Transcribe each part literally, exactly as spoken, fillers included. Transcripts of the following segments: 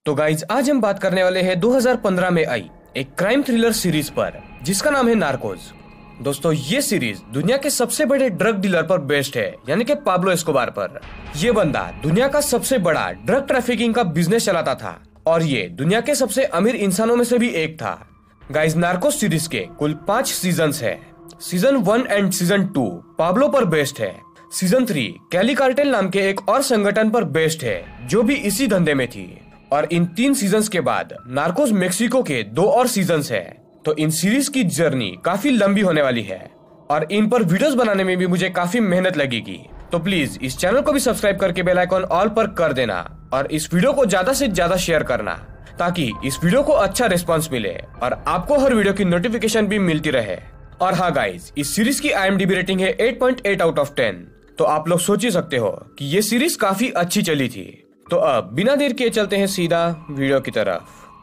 तो गाइज आज हम बात करने वाले हैं दो हज़ार पंद्रह में आई एक क्राइम थ्रिलर सीरीज पर जिसका नाम है नार्कोज। दोस्तों ये सीरीज दुनिया के सबसे बड़े ड्रग डीलर पर बेस्ड है, यानी कि पाब्लो एस्कोबार पर। ये बंदा दुनिया का सबसे बड़ा ड्रग ट्रैफिकिंग का बिजनेस चलाता था और ये दुनिया के सबसे अमीर इंसानों में से भी एक था। गाइज नार्कोज सीरीज के कुल पांच सीजन्स है। Season one and season two Pablo पर बेस्ड है। सीजन थ्री कैली कार्टेल नाम के एक और संगठन पर बेस्ड है जो भी इसी धंधे में थी। और इन तीन सीजन्स के बाद नार्कोज मेक्सिको के दो और सीजन्स है। तो इन सीरीज की जर्नी काफी लंबी होने वाली है और इन पर वीडियोस बनाने में भी मुझे काफी मेहनत लगेगी। तो प्लीज इस चैनल को भी सब्सक्राइब करके बेल आइकॉन ऑल पर कर देना और इस वीडियो को ज्यादा से ज्यादा शेयर करना ताकि इस वीडियो को अच्छा रिस्पॉन्स मिले और आपको हर वीडियो की नोटिफिकेशन भी मिलती रहे। और हाँ गाइज, इस सीरीज की I M D B rating है eight point eight out of ten. तो आप लोग सोच ही सकते हो कि ये सीरीज काफी अच्छी चली थी। तो अब बिना देर किए चलते हैं सीधा वीडियो की तरफ।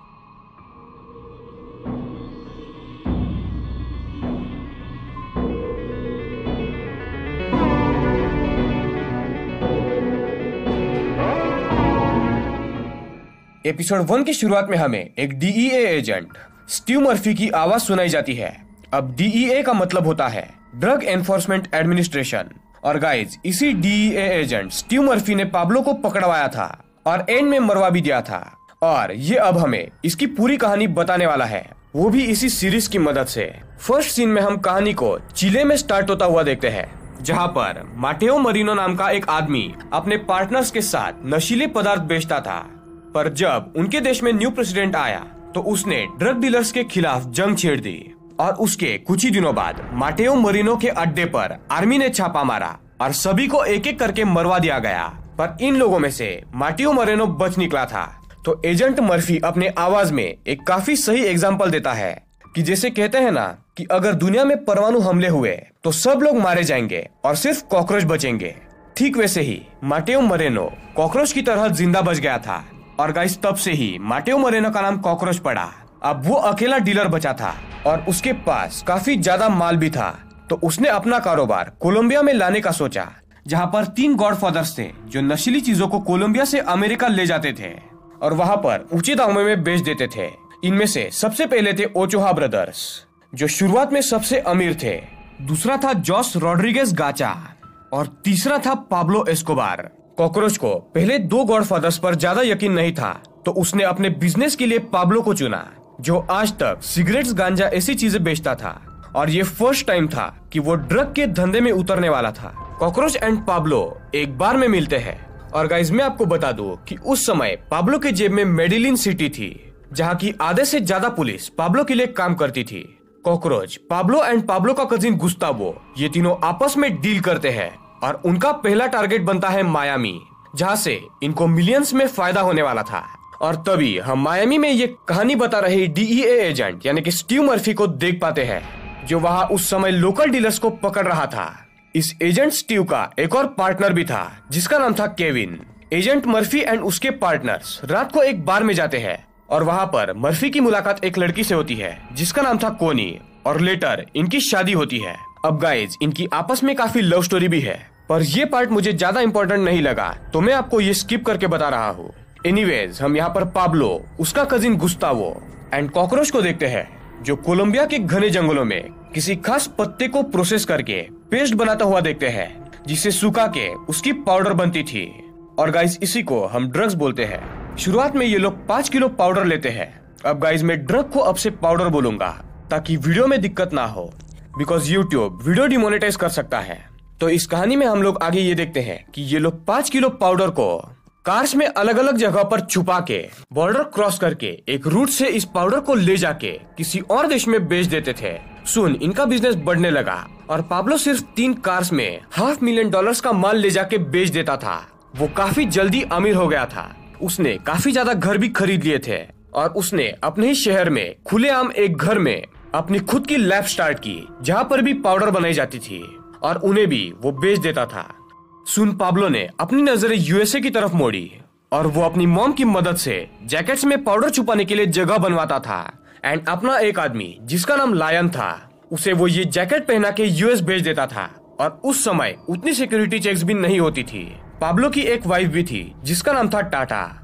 एपिसोड वन की शुरुआत में हमें एक D E A agent Steve Murphy की आवाज सुनाई जाती है। अब डी ई ए का मतलब होता है ड्रग एनफोर्समेंट एडमिनिस्ट्रेशन। और गाइज इसी D E A agent Steve Murphy ने पाब्लो को पकड़वाया था और एंड में मरवा भी दिया था। और ये अब हमें इसकी पूरी कहानी बताने वाला है, वो भी इसी सीरीज की मदद से। फर्स्ट सीन में हम कहानी को चिले में स्टार्ट होता हुआ देखते हैं, जहाँ पर माटेओ मरीनो नाम का एक आदमी अपने पार्टनर्स के साथ नशीले पदार्थ बेचता था। पर जब उनके देश में न्यू प्रेसिडेंट आया तो उसने ड्रग डीलर्स के खिलाफ जंग छेड़ दी और उसके कुछ ही दिनों बाद माटेओ मरीनो के अड्डे पर आर्मी ने छापा मारा और सभी को एक एक करके मरवा दिया गया। पर इन लोगों में से माटेओ मरीनो बच निकला था। तो एजेंट मर्फी अपने आवाज में एक काफी सही एग्जाम्पल देता है कि जैसे कहते हैं ना कि अगर दुनिया में परमाणु हमले हुए तो सब लोग मारे जाएंगे और सिर्फ कॉकरोच बचेंगे। ठीक वैसे ही माटेओ मरीनो कॉकरोच की तरह जिंदा बच गया था। और गाइस तब से ही माटेओ मरीनो का नाम कॉकरोच पड़ा। अब वो अकेला डीलर बचा था और उसके पास काफी ज्यादा माल भी था। तो उसने अपना कारोबार कोलंबिया में लाने का सोचा, जहाँ पर तीन गॉडफादर्स थे जो नशीली चीजों को कोलंबिया से अमेरिका ले जाते थे और वहाँ पर ऊंचे दामों में बेच देते थे। इनमें से सबसे पहले थे ओचोहा ब्रदर्स जो शुरुआत में सबसे अमीर थे। दूसरा था जोस रॉड्रिगेज गाचा और तीसरा था पाब्लो एस्कोबार। कॉकरोच को पहले दो गॉडफादर्स पर ज्यादा यकीन नहीं था तो उसने अपने बिजनेस के लिए पाब्लो को चुना, जो आज तक सिगरेट्स, गांजा ऐसी चीजें बेचता था। और ये फर्स्ट टाइम था कि वो ड्रग के धंधे में उतरने वाला था। कॉकरोच एंड पाब्लो एक बार में मिलते हैं। और गाइज मैं आपको बता दूं कि उस समय पाब्लो के जेब में मेडिलिन सिटी थी, जहाँ की आधे से ज्यादा पुलिस पाब्लो के लिए काम करती थी। कॉकरोच, पाब्लो एंड पाब्लो का कजिन गुस्तावो, ये तीनों आपस में डील करते हैं और उनका पहला टारगेट बनता है मायामी, जहाँ से इनको मिलियंस में फायदा होने वाला था। और तभी हम मायामी में ये कहानी बता रहे डी ई ए एजेंट यानी कि स्टीव मर्फी को देख पाते हैं, जो वहाँ उस समय लोकल डीलर्स को पकड़ रहा था। इस एजेंट स्टीव का एक और पार्टनर भी था जिसका नाम था केविन। एजेंट मर्फी एंड उसके पार्टनर्स रात को एक बार में जाते हैं और वहाँ पर मर्फी की मुलाकात एक लड़की से होती है जिसका नाम था कोनी और लेटर इनकी शादी होती है। अब गाइज इनकी आपस में काफी लव स्टोरी भी है, पर ये पार्ट मुझे ज्यादा इम्पोर्टेंट नहीं लगा तो मैं आपको ये स्किप करके बता रहा हूँ। एनीवेज हम यहाँ पर पाब्लो, उसका कजिन गुस्तावो एंड कॉकरोच को देखते हैं जो कोलंबिया के घने जंगलों में किसी खास पत्ते को प्रोसेस करके पेस्ट बनाता हुआ देखते हैं, जिसे सुखा के उसकी पाउडर बनती थी। और गाइस इसी को हम ड्रग्स बोलते हैं। शुरुआत में ये लोग पाँच किलो पाउडर लेते हैं। अब गाइस मैं ड्रग को अब से पाउडर बोलूंगा ताकि वीडियो में दिक्कत ना हो, बिकॉज यूट्यूब वीडियो डिमोनेटाइज कर सकता है। तो इस कहानी में हम लोग आगे ये देखते हैं कि ये लोग पाँच किलो पाउडर को कार्स में अलग अलग जगह पर छुपा के बॉर्डर क्रॉस करके एक रूट से इस पाउडर को ले जाके किसी और देश में बेच देते थे। सुन इनका बिजनेस बढ़ने लगा और पाब्लो सिर्फ तीन कार्स में हाफ मिलियन डॉलर्स का माल ले जाके बेच देता था। वो काफी जल्दी अमीर हो गया था। उसने काफी ज्यादा घर भी खरीद लिए थे और उसने अपने ही शहर में खुलेआम एक घर में अपनी खुद की लैब स्टार्ट की, जहाँ पर भी पाउडर बनाई जाती थी और उन्हें भी वो बेच देता था। सुन पाब्लो ने अपनी नजरें यू एस ए की तरफ मोड़ी और वो अपनी मॉम की मदद से जैकेट्स में पाउडर छुपाने के लिए जगह बनवाता था। एंड अपना एक आदमी जिसका नाम लायन था, उसे वो ये जैकेट पहना के यू एस भेज देता था। और उस समय उतनी सिक्योरिटी चेक्स भी नहीं होती थी। पाब्लो की एक वाइफ भी थी जिसका नाम था टाटा।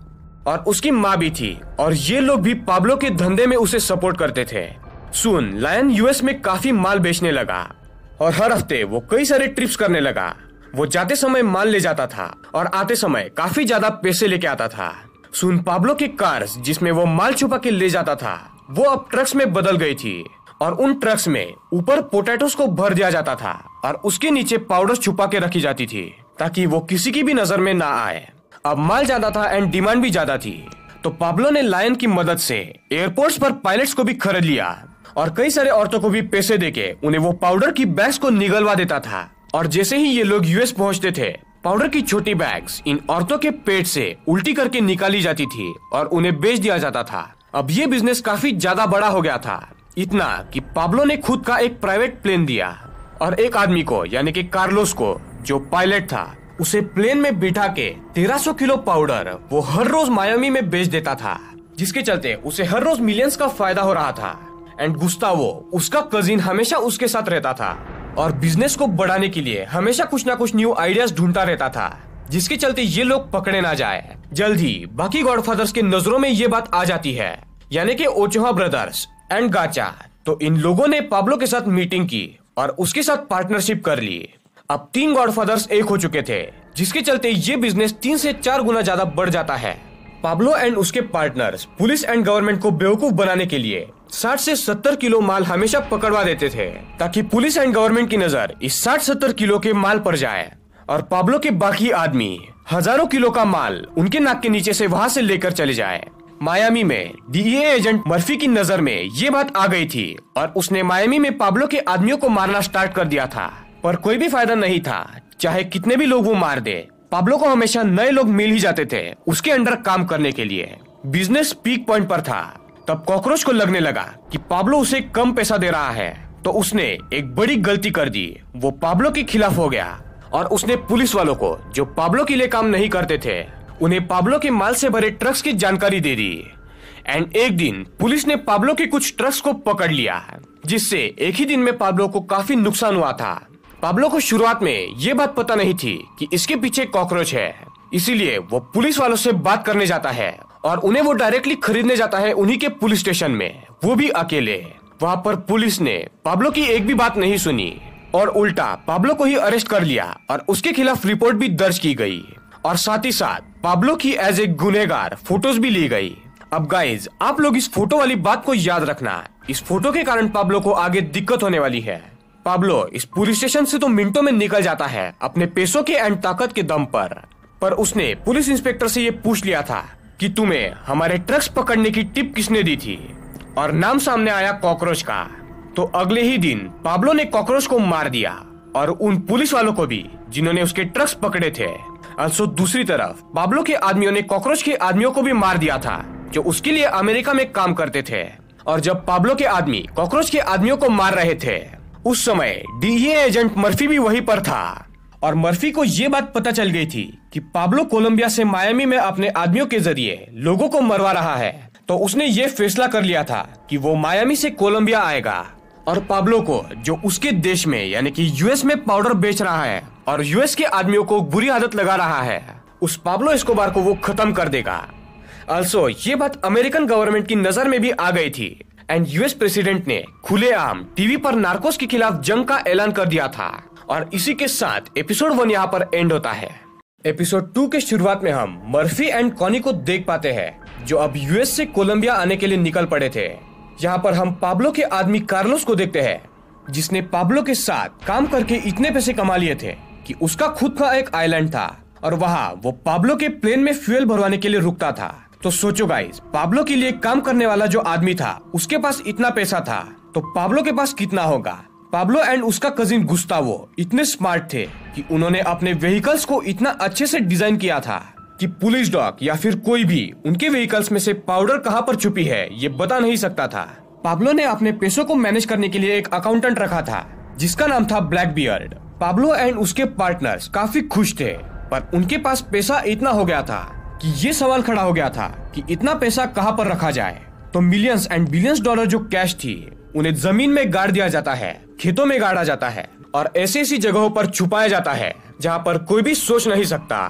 और उसकी माँ भी थी, और ये लोग भी पाब्लो के धंधे में उसे सपोर्ट करते थे। सून लायन यूएस में काफी माल बेचने लगा और हर हफ्ते वो कई सारे ट्रिप्स करने लगा। वो जाते समय माल ले जाता था और आते समय काफी ज्यादा पैसे लेके आता था। सून पाब्लो की कार्स जिसमें वो माल छुपा के ले जाता था वो अब ट्रक्स में बदल गई थी, और उन ट्रक्स में ऊपर पोटैटोस को भर दिया जाता था और उसके नीचे पाउडर छुपा के रखी जाती थी ताकि वो किसी की भी नजर में ना आए। अब माल ज्यादा था एंड डिमांड भी ज्यादा थी, तो पाब्लो ने लायन की मदद से एयरपोर्ट्स पर पायलट्स को भी खरीद लिया और कई सारे औरतों को भी पैसे देके उन्हें वो पाउडर की बैग्स को निगलवा देता था। और जैसे ही ये लोग यूएस पहुंचते थे, पाउडर की छोटी बैग्स इन औरतों के पेट से उल्टी करके निकाली जाती थी और उन्हें बेच दिया जाता था। अब ये बिजनेस काफी ज्यादा बड़ा हो गया था, इतना कि पाब्लो ने खुद का एक प्राइवेट प्लेन दिया और एक आदमी को यानी कि कार्लोस को, जो पायलट था, उसे प्लेन में बिठा के तेरह सौ किलो पाउडर वो हर रोज मायामी में बेच देता था, जिसके चलते उसे हर रोज मिलियंस का फायदा हो रहा था। एंड गुस्तावो, उसका कजिन, हमेशा उसके साथ रहता था और बिजनेस को बढ़ाने के लिए हमेशा कुछ ना कुछ न्यू आइडियाज ढूंढता रहता था, जिसके चलते ये लोग पकड़े ना जाए। जल्द ही बाकी गॉडफादर्स के नजरों में ये बात आ जाती है, यानी कि ओचोहा ब्रदर्स एंड गाचा। तो इन लोगों ने पाब्लो के साथ मीटिंग की और उसके साथ पार्टनरशिप कर ली। अब तीन गॉडफादर्स एक हो चुके थे, जिसके चलते ये बिजनेस तीन से चार गुना ज्यादा बढ़ जाता है। पाब्लो एंड उसके पार्टनर्स पुलिस एंड गवर्नमेंट को बेवकूफ बनाने के लिए साठ से सत्तर किलो माल हमेशा पकड़वा देते थे, ताकि पुलिस एंड गवर्नमेंट की नजर इस साठ सत्तर किलो के माल पर जाए और पाब्लो के बाकी आदमी हजारों किलो का माल उनके नाक के नीचे से वहां से लेकर चले जाए। मायामी में डीईए एजेंट मर्फी की नजर में ये बात आ गई थी और उसने मायामी में पाब्लो के आदमियों को मारना स्टार्ट कर दिया था, पर कोई भी फायदा नहीं था। चाहे कितने भी लोग वो मार दे, पाब्लो को हमेशा नए लोग मिल ही जाते थे उसके अंडर काम करने के लिए। बिजनेस पीक पॉइंट पर था। तब कॉकरोच को लगने लगा कि पाब्लो उसे कम पैसा दे रहा है, तो उसने एक बड़ी गलती कर दी। वो पाब्लो के खिलाफ हो गया और उसने पुलिस वालों को, जो पाब्लो के लिए काम नहीं करते थे, उन्हें पाब्लो के माल से भरे ट्रक्स की जानकारी दे दी। एंड एक दिन पुलिस ने पाब्लो के कुछ ट्रक्स को पकड़ लिया, जिससे एक ही दिन में पाब्लो को काफी नुकसान हुआ था। पाब्लो को शुरुआत में ये बात पता नहीं थी कि इसके पीछे कॉकरोच है, इसीलिए वो पुलिस वालों से बात करने जाता है और उन्हें वो डायरेक्टली खरीदने जाता है उन्हीं के पुलिस स्टेशन में, वो भी अकेले। वहाँ पर पुलिस ने पाब्लो की एक भी बात नहीं सुनी और उल्टा पाब्लो को ही अरेस्ट कर लिया और उसके खिलाफ रिपोर्ट भी दर्ज की गई और साथ ही साथ पाब्लो की एज ए गुनहगार फोटोज भी ली गई। अब गाइज, आप लोग इस फोटो वाली बात को याद रखना। इस फोटो के कारण पाब्लो को आगे दिक्कत होने वाली है। पाब्लो इस पुलिस स्टेशन से तो मिनटों में निकल जाता है अपने पैसों के एंड ताकत के दम पर, पर उसने पुलिस इंस्पेक्टर से ये पूछ लिया था कि तुम्हें हमारे ट्रक्स पकड़ने की टिप किसने दी थी, और नाम सामने आया कॉकरोच का। तो अगले ही दिन पाब्लो ने कॉकरोच को मार दिया और उन पुलिस वालों को भी जिन्होंने उसके ट्रक्स पकड़े थे। also दूसरी तरफ पाब्लो के आदमियों ने कॉकरोच के आदमियों को भी मार दिया था, जो उसके लिए अमेरिका में काम करते थे। और जब पाब्लो के आदमी कॉकरोच के आदमियों को मार रहे थे, उस समय डीईए एजेंट मर्फी भी वहीं पर था और मर्फी को ये बात पता चल गई थी कि पाब्लो कोलंबिया से मायामी में अपने आदमियों के जरिए लोगों को मरवा रहा है। तो उसने ये फैसला कर लिया था कि वो मायामी से कोलंबिया आएगा और पाब्लो को, जो उसके देश में यानी कि यूएस में पाउडर बेच रहा है और यूएस के आदमियों को बुरी आदत लगा रहा है, उस पाब्लो एस्कोबार को वो खत्म कर देगा। also ये बात अमेरिकन गवर्नमेंट की नजर में भी आ गई थी एंड यूएस प्रेसिडेंट ने खुलेआम टीवी पर नार्कोस के खिलाफ जंग का ऐलान कर दिया था। और इसी के साथ एपिसोड वन यहाँ पर एंड होता है। एपिसोड टू के शुरुआत में हम मर्फी एंड कॉनी को देख पाते हैं, जो अब यूएस से कोलंबिया आने के लिए निकल पड़े थे। यहाँ पर हम पाब्लो के आदमी कार्लोस को देखते हैं, जिसने पाब्लो के साथ काम करके इतने पैसे कमा लिए थे कि उसका खुद का एक आइलैंड था और वहाँ वो पाब्लो के प्लेन में फ्यूल भरवाने के लिए रुकता था। तो सोचो गाइस, पाब्लो के लिए काम करने वाला जो आदमी था उसके पास इतना पैसा था, तो पाब्लो के पास कितना होगा। पाब्लो एंड उसका कजिन गुस्तावो इतने स्मार्ट थे कि उन्होंने अपने व्हीकल्स को इतना अच्छे से डिजाइन किया था कि पुलिस डॉग या फिर कोई भी उनके व्हीकल्स में से पाउडर कहाँ पर छुपी है ये बता नहीं सकता था। पाब्लो ने अपने पैसों को मैनेज करने के लिए एक अकाउंटेंट रखा था जिसका नाम था ब्लैक बियर्ड। पाब्लो एंड उसके पार्टनर्स काफी खुश थे, पर उनके पास पैसा इतना हो गया था कि ये सवाल खड़ा हो गया था कि इतना पैसा कहाँ पर रखा जाए। तो मिलियंस एंड बिलियंस डॉलर जो कैश थी उन्हें जमीन में गाड़ दिया जाता है, खेतों में गाड़ा जाता है और ऐसी ऐसी जगहों पर छुपाया जाता है जहाँ पर कोई भी सोच नहीं सकता।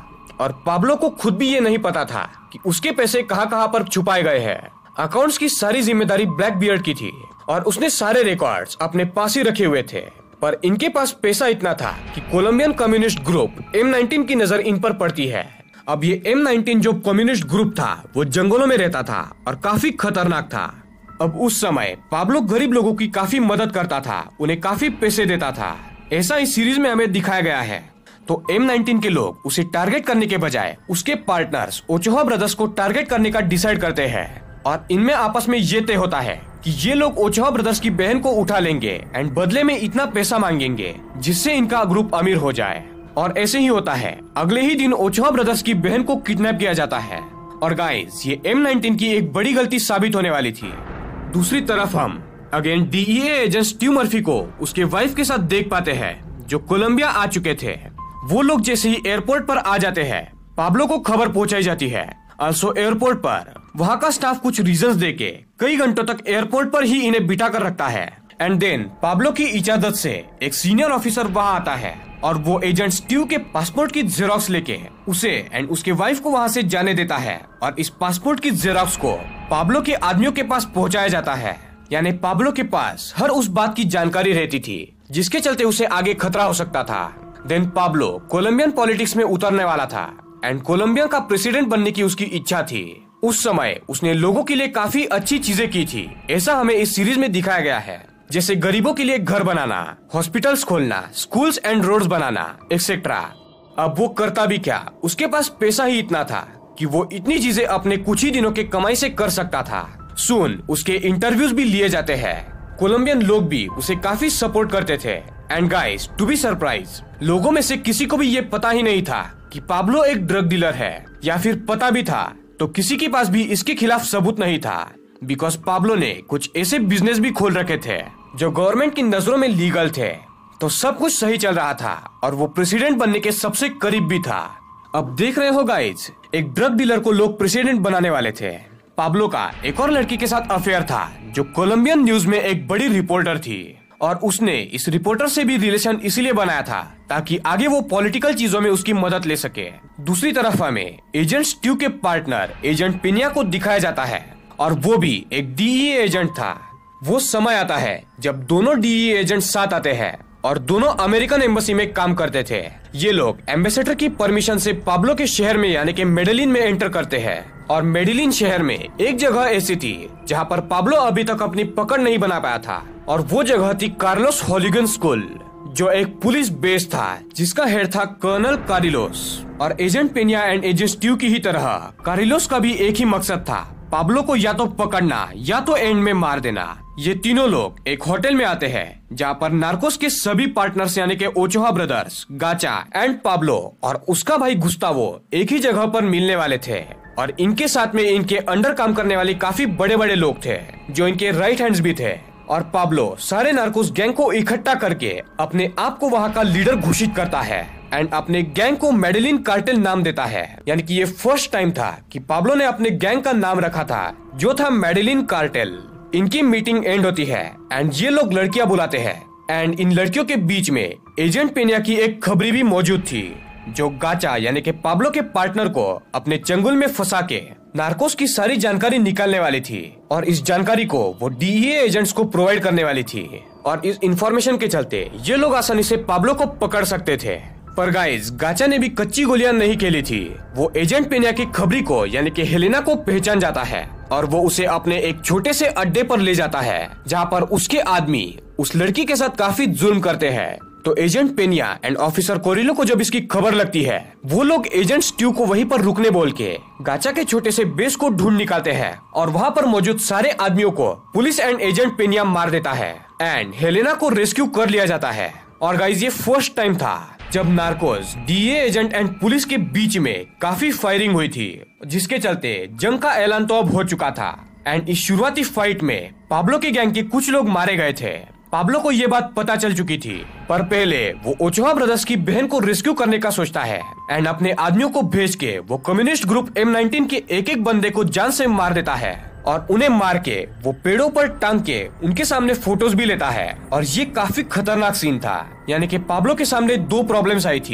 और पाब्लो को खुद भी ये नहीं पता था कि उसके पैसे कहां कहां पर छुपाए गए हैं। अकाउंट्स की सारी जिम्मेदारी ब्लैक बियर्ड की थी और उसने सारे रिकॉर्ड्स अपने पास ही रखे हुए थे, पर इनके पास पैसा इतना था कि Colombian communist group M nineteen की नजर इन पर पड़ती है। अब ये एम नाइनटीन जो कम्युनिस्ट ग्रुप था वो जंगलों में रहता था और काफी खतरनाक था। अब उस समय पाब्लो गरीब लोगों की काफी मदद करता था, उन्हें काफी पैसे देता था। ऐसा इस सीरीज में हमें दिखाया गया है। तो एम नाइनटीन के लोग उसे टारगेट करने के बजाय उसके पार्टनर्स ओचोआ ब्रदर्स को टारगेट करने का डिसाइड करते हैं और इनमें आपस में ये तय होता है कि ये लोग ओचोआ ब्रदर्स की बहन को उठा लेंगे एंड बदले में इतना पैसा मांगेंगे जिससे इनका ग्रुप अमीर हो जाए। और ऐसे ही होता है। अगले ही दिन ओचोआ ब्रदर्स की बहन को किडनैप किया जाता है और गाइस ये एम नाइनटीन की एक बड़ी गलती साबित होने वाली थी। दूसरी तरफ हम again DEA agent Steve Murphy को उसके वाइफ के साथ देख पाते हैं जो कोलंबिया आ चुके थे। वो लोग जैसे ही एयरपोर्ट पर आ जाते हैं पाब्लो को खबर पहुंचाई जाती है। also एयरपोर्ट पर वहाँ का स्टाफ कुछ रीजंस देके कई घंटों तक एयरपोर्ट पर ही इन्हें बिठा कर रखता है। एंड देन पाब्लो की इजाजत से एक सीनियर ऑफिसर वहाँ आता है और वो एजेंट स्टीव के पासपोर्ट की जेरोक्स लेके उसे एंड उसके वाइफ को वहाँ से जाने देता है और इस पासपोर्ट की जेरोक्स को पाब्लो के आदमियों के पास पहुँचाया जाता है। यानी पाब्लो के पास हर उस बात की जानकारी रहती थी जिसके चलते उसे आगे खतरा हो सकता था। देन पाब्लो कोलंबियन पॉलिटिक्स में उतरने वाला था एंड कोलंबिया का प्रेसिडेंट बनने की उसकी इच्छा थी। उस समय उसने लोगों के लिए काफी अच्छी चीजें की थी, ऐसा हमें इस सीरीज में दिखाया गया है। जैसे गरीबों के लिए घर बनाना, हॉस्पिटल्स खोलना, स्कूल्स एंड रोड्स बनाना एक्सेट्रा। अब वो करता भी क्या, उसके पास पैसा ही इतना था कि वो इतनी चीजें अपने कुछ ही दिनों के कमाई से कर सकता था। सुन उसके इंटरव्यूज भी लिए जाते हैं। कोलंबियन लोग भी उसे काफी सपोर्ट करते थे। And guys to be surprise, लोगों में से किसी को भी ये पता ही नहीं था कि पाब्लो एक ड्रग डीलर है, या फिर पता भी था तो किसी के पास भी इसके खिलाफ सबूत नहीं था। बिकॉज पाब्लो ने कुछ ऐसे बिजनेस भी खोल रखे थे जो गवर्नमेंट की नजरों में लीगल थे, तो सब कुछ सही चल रहा था और वो प्रेसिडेंट बनने के सबसे करीब भी था। अब देख रहे हो गाइज, एक ड्रग डीलर को लोग प्रेसिडेंट बनाने वाले थे। पाब्लो का एक और लड़की के साथ अफेयर था जो कोलंबियन न्यूज में एक बड़ी रिपोर्टर थी और उसने इस रिपोर्टर से भी रिलेशन इसीलिए बनाया था ताकि आगे वो पॉलिटिकल चीजों में उसकी मदद ले सके। दूसरी तरफ हमें एजेंट स्टीव के पार्टनर एजेंट पिनिया को दिखाया जाता है और वो भी एक डीईए एजेंट था। वो समय आता है जब दोनों डीईए एजेंट साथ आते हैं और दोनों अमेरिकन एम्बेसी में काम करते थे। ये लोग एम्बेसडर की परमिशन से पाब्लो के शहर में यानी कि मेडेलिन में एंटर करते हैं और मेडेलिन शहर में एक जगह ऐसी थी जहाँ पर पाब्लो अभी तक अपनी पकड़ नहीं बना पाया था और वो जगह थी कार्लोस हॉलिगन स्कूल, जो एक पुलिस बेस था जिसका हेड था कर्नल कारिलोस। और agent Pena and agent Steve की ही तरह कारिलोस का भी एक ही मकसद था, पाब्लो को या तो पकड़ना या तो एंड में मार देना। ये तीनों लोग एक होटल में आते हैं जहाँ पर नार्कोस के सभी पार्टनर्स यानी के Ochoa brothers, Gacha and Pablo और उसका भाई गुस्तावो एक ही जगह पर मिलने वाले थे। और इनके साथ में इनके अंडर काम करने वाले काफी बड़े बड़े लोग थे जो इनके राइट हैंड्स भी थे। और पाब्लो सारे नार्कोस गैंग को इकट्ठा करके अपने आप को वहाँ का लीडर घोषित करता है एंड अपने गैंग को मेडेलिन कार्टेल नाम देता है। यानी कि ये फर्स्ट टाइम था कि पाब्लो ने अपने गैंग का नाम रखा था जो था मेडेलिन कार्टेल। इनकी मीटिंग एंड होती है एंड ये लोग लड़कियां बुलाते हैं एंड इन लड़कियों के बीच में एजेंट पेनिया की एक खबरी भी मौजूद थी जो गाचा यानी कि पाब्लो के पार्टनर को अपने चंगुल में फंसा के नार्कोस की सारी जानकारी निकालने वाली थी और इस जानकारी को वो डीईए एजेंट्स को प्रोवाइड करने वाली थी। और इस इंफॉर्मेशन के चलते ये लोग आसानी से पाब्लो को पकड़ सकते थे। पर गाइस गाचा ने भी कच्ची गोलियां नहीं खेली थी। वो एजेंट पेनिया की खबरी को यानी कि हेलेना को पहचान जाता है और वो उसे अपने एक छोटे से अड्डे पर ले जाता है जहाँ पर उसके आदमी उस लड़की के साथ काफी जुल्म करते हैं। तो agent Pena and officer Carrillo को जब इसकी खबर लगती है वो लोग एजेंट स्टीव को वहीं पर रुकने बोल के गाचा के छोटे से बेस को ढूंढ निकालते हैं और वहाँ पर मौजूद सारे आदमियों को पुलिस एंड एजेंट पेनिया मार देता है एंड हेलेना को रेस्क्यू कर लिया जाता है। और गाइस ये फर्स्ट टाइम था जब narcos, DEA agent and police के बीच में काफी फायरिंग हुई थी जिसके चलते जंग का ऐलान तो अब हो चुका था। एंड इस शुरुआती फाइट में पाब्लो के गैंग के कुछ लोग मारे गए थे। पाब्लो को ये बात पता चल चुकी थी पर पहले वो ओचोआ ब्रदर्स की बहन को रेस्क्यू करने का सोचता है एंड अपने आदमियों को भेज के वो कम्युनिस्ट ग्रुप एम नाइनटीन के एक एक बंदे को जान से मार देता है और उन्हें मार के वो पेड़ों पर टांग के उनके सामने फोटोज भी लेता है। और ये काफी खतरनाक सीन था। यानी कि पाब्लो के सामने दो प्रॉब्लम्स आई थी।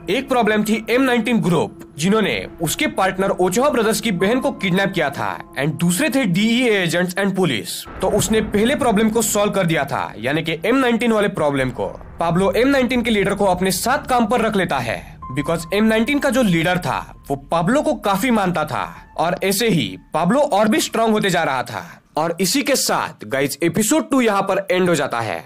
एक प्रॉब्लम थी एम नाइनटीन ग्रुप, जिन्होंने उसके पार्टनर ओचोआ ब्रदर्स की बहन को किडनैप किया था, एंड दूसरे थे डीईए एजेंट्स एंड पुलिस। तो उसने पहले प्रॉब्लम को सॉल्व कर दिया था, यानी कि एम नाइनटीन वाले प्रॉब्लम को। पाब्लो एम नाइनटीन के लीडर को अपने साथ काम पर रख लेता है, बिकॉज एम नाइनटीन का जो लीडर था वो पाब्लो को काफी मानता था, और ऐसे ही पाब्लो और भी स्ट्रांग होते जा रहा था। और इसी के साथ गाइज एपिसोड टू यहाँ पर एंड हो जाता है।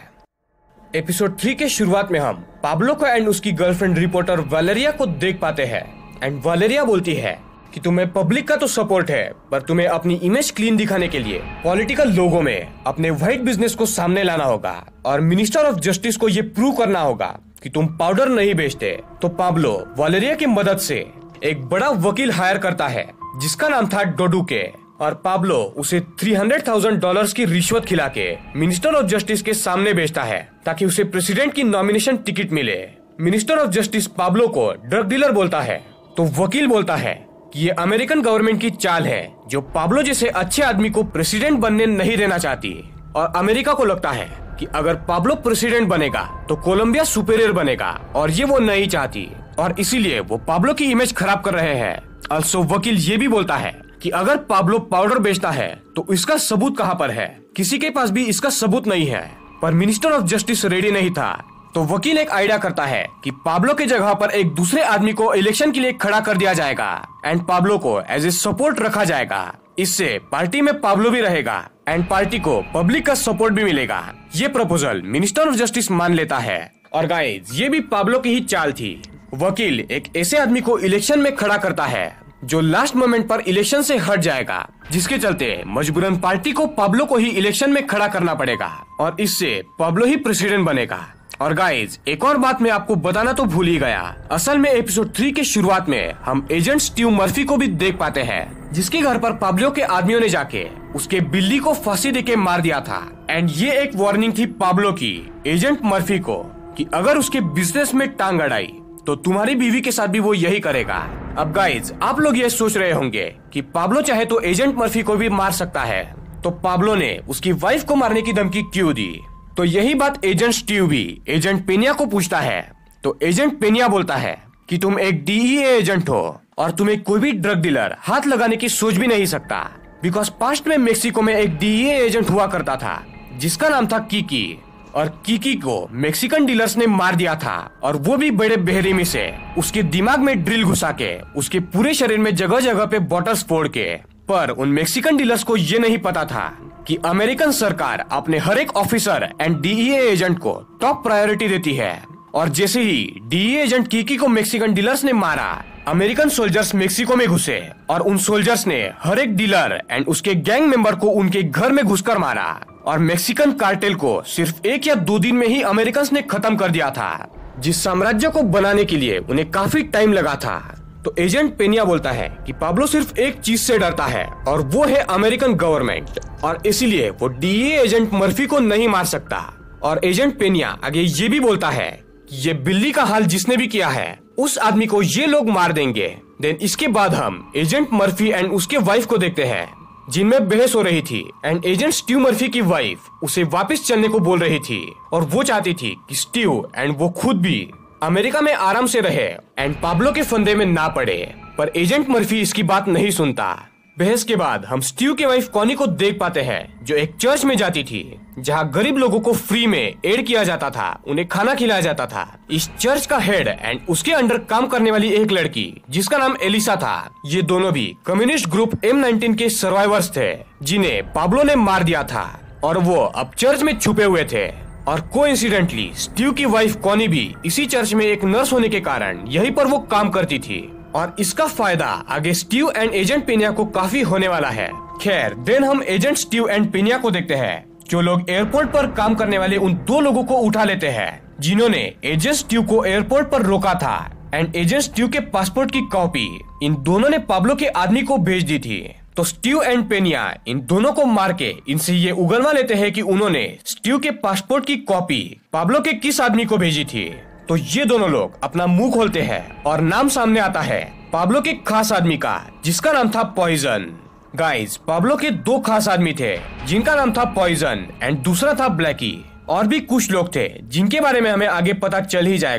एपिसोड थ्री के शुरुआत में हम पाब्लो को एंड उसकी गर्लफ्रेंड रिपोर्टर वैलेरिया को देख पाते हैं, एंड वैलेरिया बोलती है कि तुम्हें पब्लिक का तो सपोर्ट है, पर तुम्हें अपनी इमेज क्लीन दिखाने के लिए पॉलिटिकल लोगों में अपने व्हाइट बिजनेस को सामने लाना होगा, और मिनिस्टर ऑफ जस्टिस को ये प्रूव करना होगा कि तुम पाउडर नहीं बेचते। तो पाब्लो वैलेरिया की मदद से एक बड़ा वकील हायर करता है, जिसका नाम था डोडुके, और पाब्लो उसे तीन सौ हज़ार डॉलर्स की रिश्वत खिला के मिनिस्टर ऑफ जस्टिस के सामने बेचता है, ताकि उसे प्रेसिडेंट की नॉमिनेशन टिकट मिले। मिनिस्टर ऑफ जस्टिस पाब्लो को ड्रग डीलर बोलता है, तो वकील बोलता है कि ये अमेरिकन गवर्नमेंट की चाल है, जो पाब्लो जैसे अच्छे आदमी को प्रेसिडेंट बनने नहीं देना चाहती। और अमेरिका को लगता है कि अगर पाब्लो प्रेसिडेंट बनेगा तो कोलंबिया सुपेरियर बनेगा, और ये वो नहीं चाहती, और इसीलिए वो पाब्लो की इमेज खराब कर रहे हैं। अल्सो वकील ये भी बोलता है कि अगर पाब्लो पाउडर बेचता है तो इसका सबूत कहाँ पर है, किसी के पास भी इसका सबूत नहीं है। पर मिनिस्टर ऑफ जस्टिस रेडी नहीं था, तो वकील एक आइडिया करता है कि पाब्लो के जगह पर एक दूसरे आदमी को इलेक्शन के लिए खड़ा कर दिया जाएगा, एंड पाब्लो को एज ए सपोर्ट रखा जाएगा। इससे पार्टी में पाब्लो भी रहेगा, एंड पार्टी को पब्लिक का सपोर्ट भी मिलेगा। ये प्रपोजल मिनिस्टर ऑफ जस्टिस मान लेता है, और गाइस ये भी पाब्लो की ही चाल थी। वकील एक ऐसे आदमी को इलेक्शन में खड़ा करता है जो लास्ट मोमेंट पर इलेक्शन से हट जाएगा, जिसके चलते मजबूरन पार्टी को पाब्लो को ही इलेक्शन में खड़ा करना पड़ेगा, और इससे पाब्लो ही प्रेसिडेंट बनेगा। और गाइज एक और बात मैं आपको बताना तो भूल ही गया, असल में एपिसोड थ्री के शुरुआत में हम एजेंट स्टीव मर्फी को भी देख पाते हैं, जिसके घर पर पाब्लो के आदमियों ने जाके उसके बिल्ली को फांसी देके मार दिया था। एंड ये एक वार्निंग थी पाब्लो की एजेंट मर्फी को कि अगर उसके बिजनेस में टांग अड़ाई तो तुम्हारी बीवी के साथ भी वो यही करेगा। अब गाइज आप लोग ये सोच रहे होंगे कि पाब्लो चाहे तो एजेंट मर्फी को भी मार सकता है, तो पाब्लो ने उसकी वाइफ को मारने की धमकी क्यों दी? तो यही बात एजेंट स्टीव भी एजेंट पेनिया को पूछता है, तो एजेंट पेनिया बोलता है कि तुम एक डीईए एजेंट हो, और तुम्हें कोई भी ड्रग डीलर हाथ लगाने की सोच भी नहीं सकता, बिकॉज पास्ट में मेक्सिको में एक डीईए एजेंट हुआ करता था, जिसका नाम था कीकी, और कीकी को मेक्सिकन डीलर्स ने मार दिया था, और वो भी बड़े बेरहमी से उसके दिमाग में ड्रिल घुसा के उसके पूरे शरीर में जगह जगह पे बॉटल्स फोड़ के। पर उन मेक्सिकन डीलर्स को ये नहीं पता था कि अमेरिकन सरकार अपने हर एक ऑफिसर एंड डीईए एजेंट को टॉप प्रायोरिटी देती है। और जैसे ही डीईए एजेंट कीकी को मेक्सिकन डीलर्स ने मारा, अमेरिकन सोल्जर्स मेक्सिको में घुसे, और उन सोल्जर्स ने हर एक डीलर एंड उसके गैंग मेंबर को उनके घर में घुसकर मारा, और मेक्सिकन कार्टेल को सिर्फ एक या दो दिन में ही अमेरिकन ने खत्म कर दिया था, जिस साम्राज्य को बनाने के लिए उन्हें काफी टाइम लगा था। तो एजेंट पेनिया बोलता है कि पाब्लो सिर्फ एक चीज से डरता है, और वो है अमेरिकन गवर्नमेंट, और इसीलिए वो डीईए एजेंट मर्फी को नहीं मार सकता। और एजेंट पेनिया आगे ये भी बोलता है कि ये बिल्ली का हाल जिसने भी किया है उस आदमी को ये लोग मार देंगे। देन इसके बाद हम एजेंट मर्फी एंड उसके वाइफ को देखते हैं, जिनमें बहस हो रही थी, एंड एजेंट स्टीव मर्फी की वाइफ उसे वापस चलने को बोल रही थी, और वो चाहती थी कि स्टीव एंड वो खुद भी अमेरिका में आराम से रहे एंड पाब्लो के फंदे में ना पड़े। पर एजेंट मर्फी इसकी बात नहीं सुनता। बहस के बाद हम स्टीव के वाइफ कॉनी को देख पाते हैं, जो एक चर्च में जाती थी, जहां गरीब लोगों को फ्री में एड किया जाता था, उन्हें खाना खिलाया जाता था। इस चर्च का हेड एंड उसके अंडर काम करने वाली एक लड़की, जिसका नाम एलिसा था, ये दोनों भी कम्युनिस्ट ग्रुप एम नाइनटीन के सर्वाइवर्स थे, जिन्हें पाब्लो ने मार दिया था, और वो अब चर्च में छुपे हुए थे। और कोइंसिडेंटली स्टीव की वाइफ कॉनी भी इसी चर्च में एक नर्स होने के कारण यहीं पर वो काम करती थी, और इसका फायदा आगे स्टीव एंड एजेंट पेनिया को काफी होने वाला है। खैर देन हम एजेंट स्टीव एंड पेनिया को देखते हैं, जो लोग एयरपोर्ट पर काम करने वाले उन दो लोगों को उठा लेते हैं, जिन्होंने एजेंट स्टीव को एयरपोर्ट पर रोका था, एंड एजेंट स्टीव के पासपोर्ट की कॉपी इन दोनों ने पाब्लो के आदमी को भेज दी थी। तो स्टीव एंड पेनिया इन दोनों को मार के इनसे ये उगलवा लेते हैं कि उन्होंने स्टीव के पासपोर्ट की कॉपी पाब्लो के किस आदमी को भेजी थी। तो ये दोनों लोग अपना मुंह खोलते हैं, और नाम सामने आता है पाब्लो के खास आदमी का, जिसका नाम था पॉइजन। गाइस पाब्लो के दो खास आदमी थे, जिनका नाम था पॉइजन एंड दूसरा था ब्लैकी। और भी कुछ लोग थे जिनके बारे में हमें आगे पता चल ही जाएगा।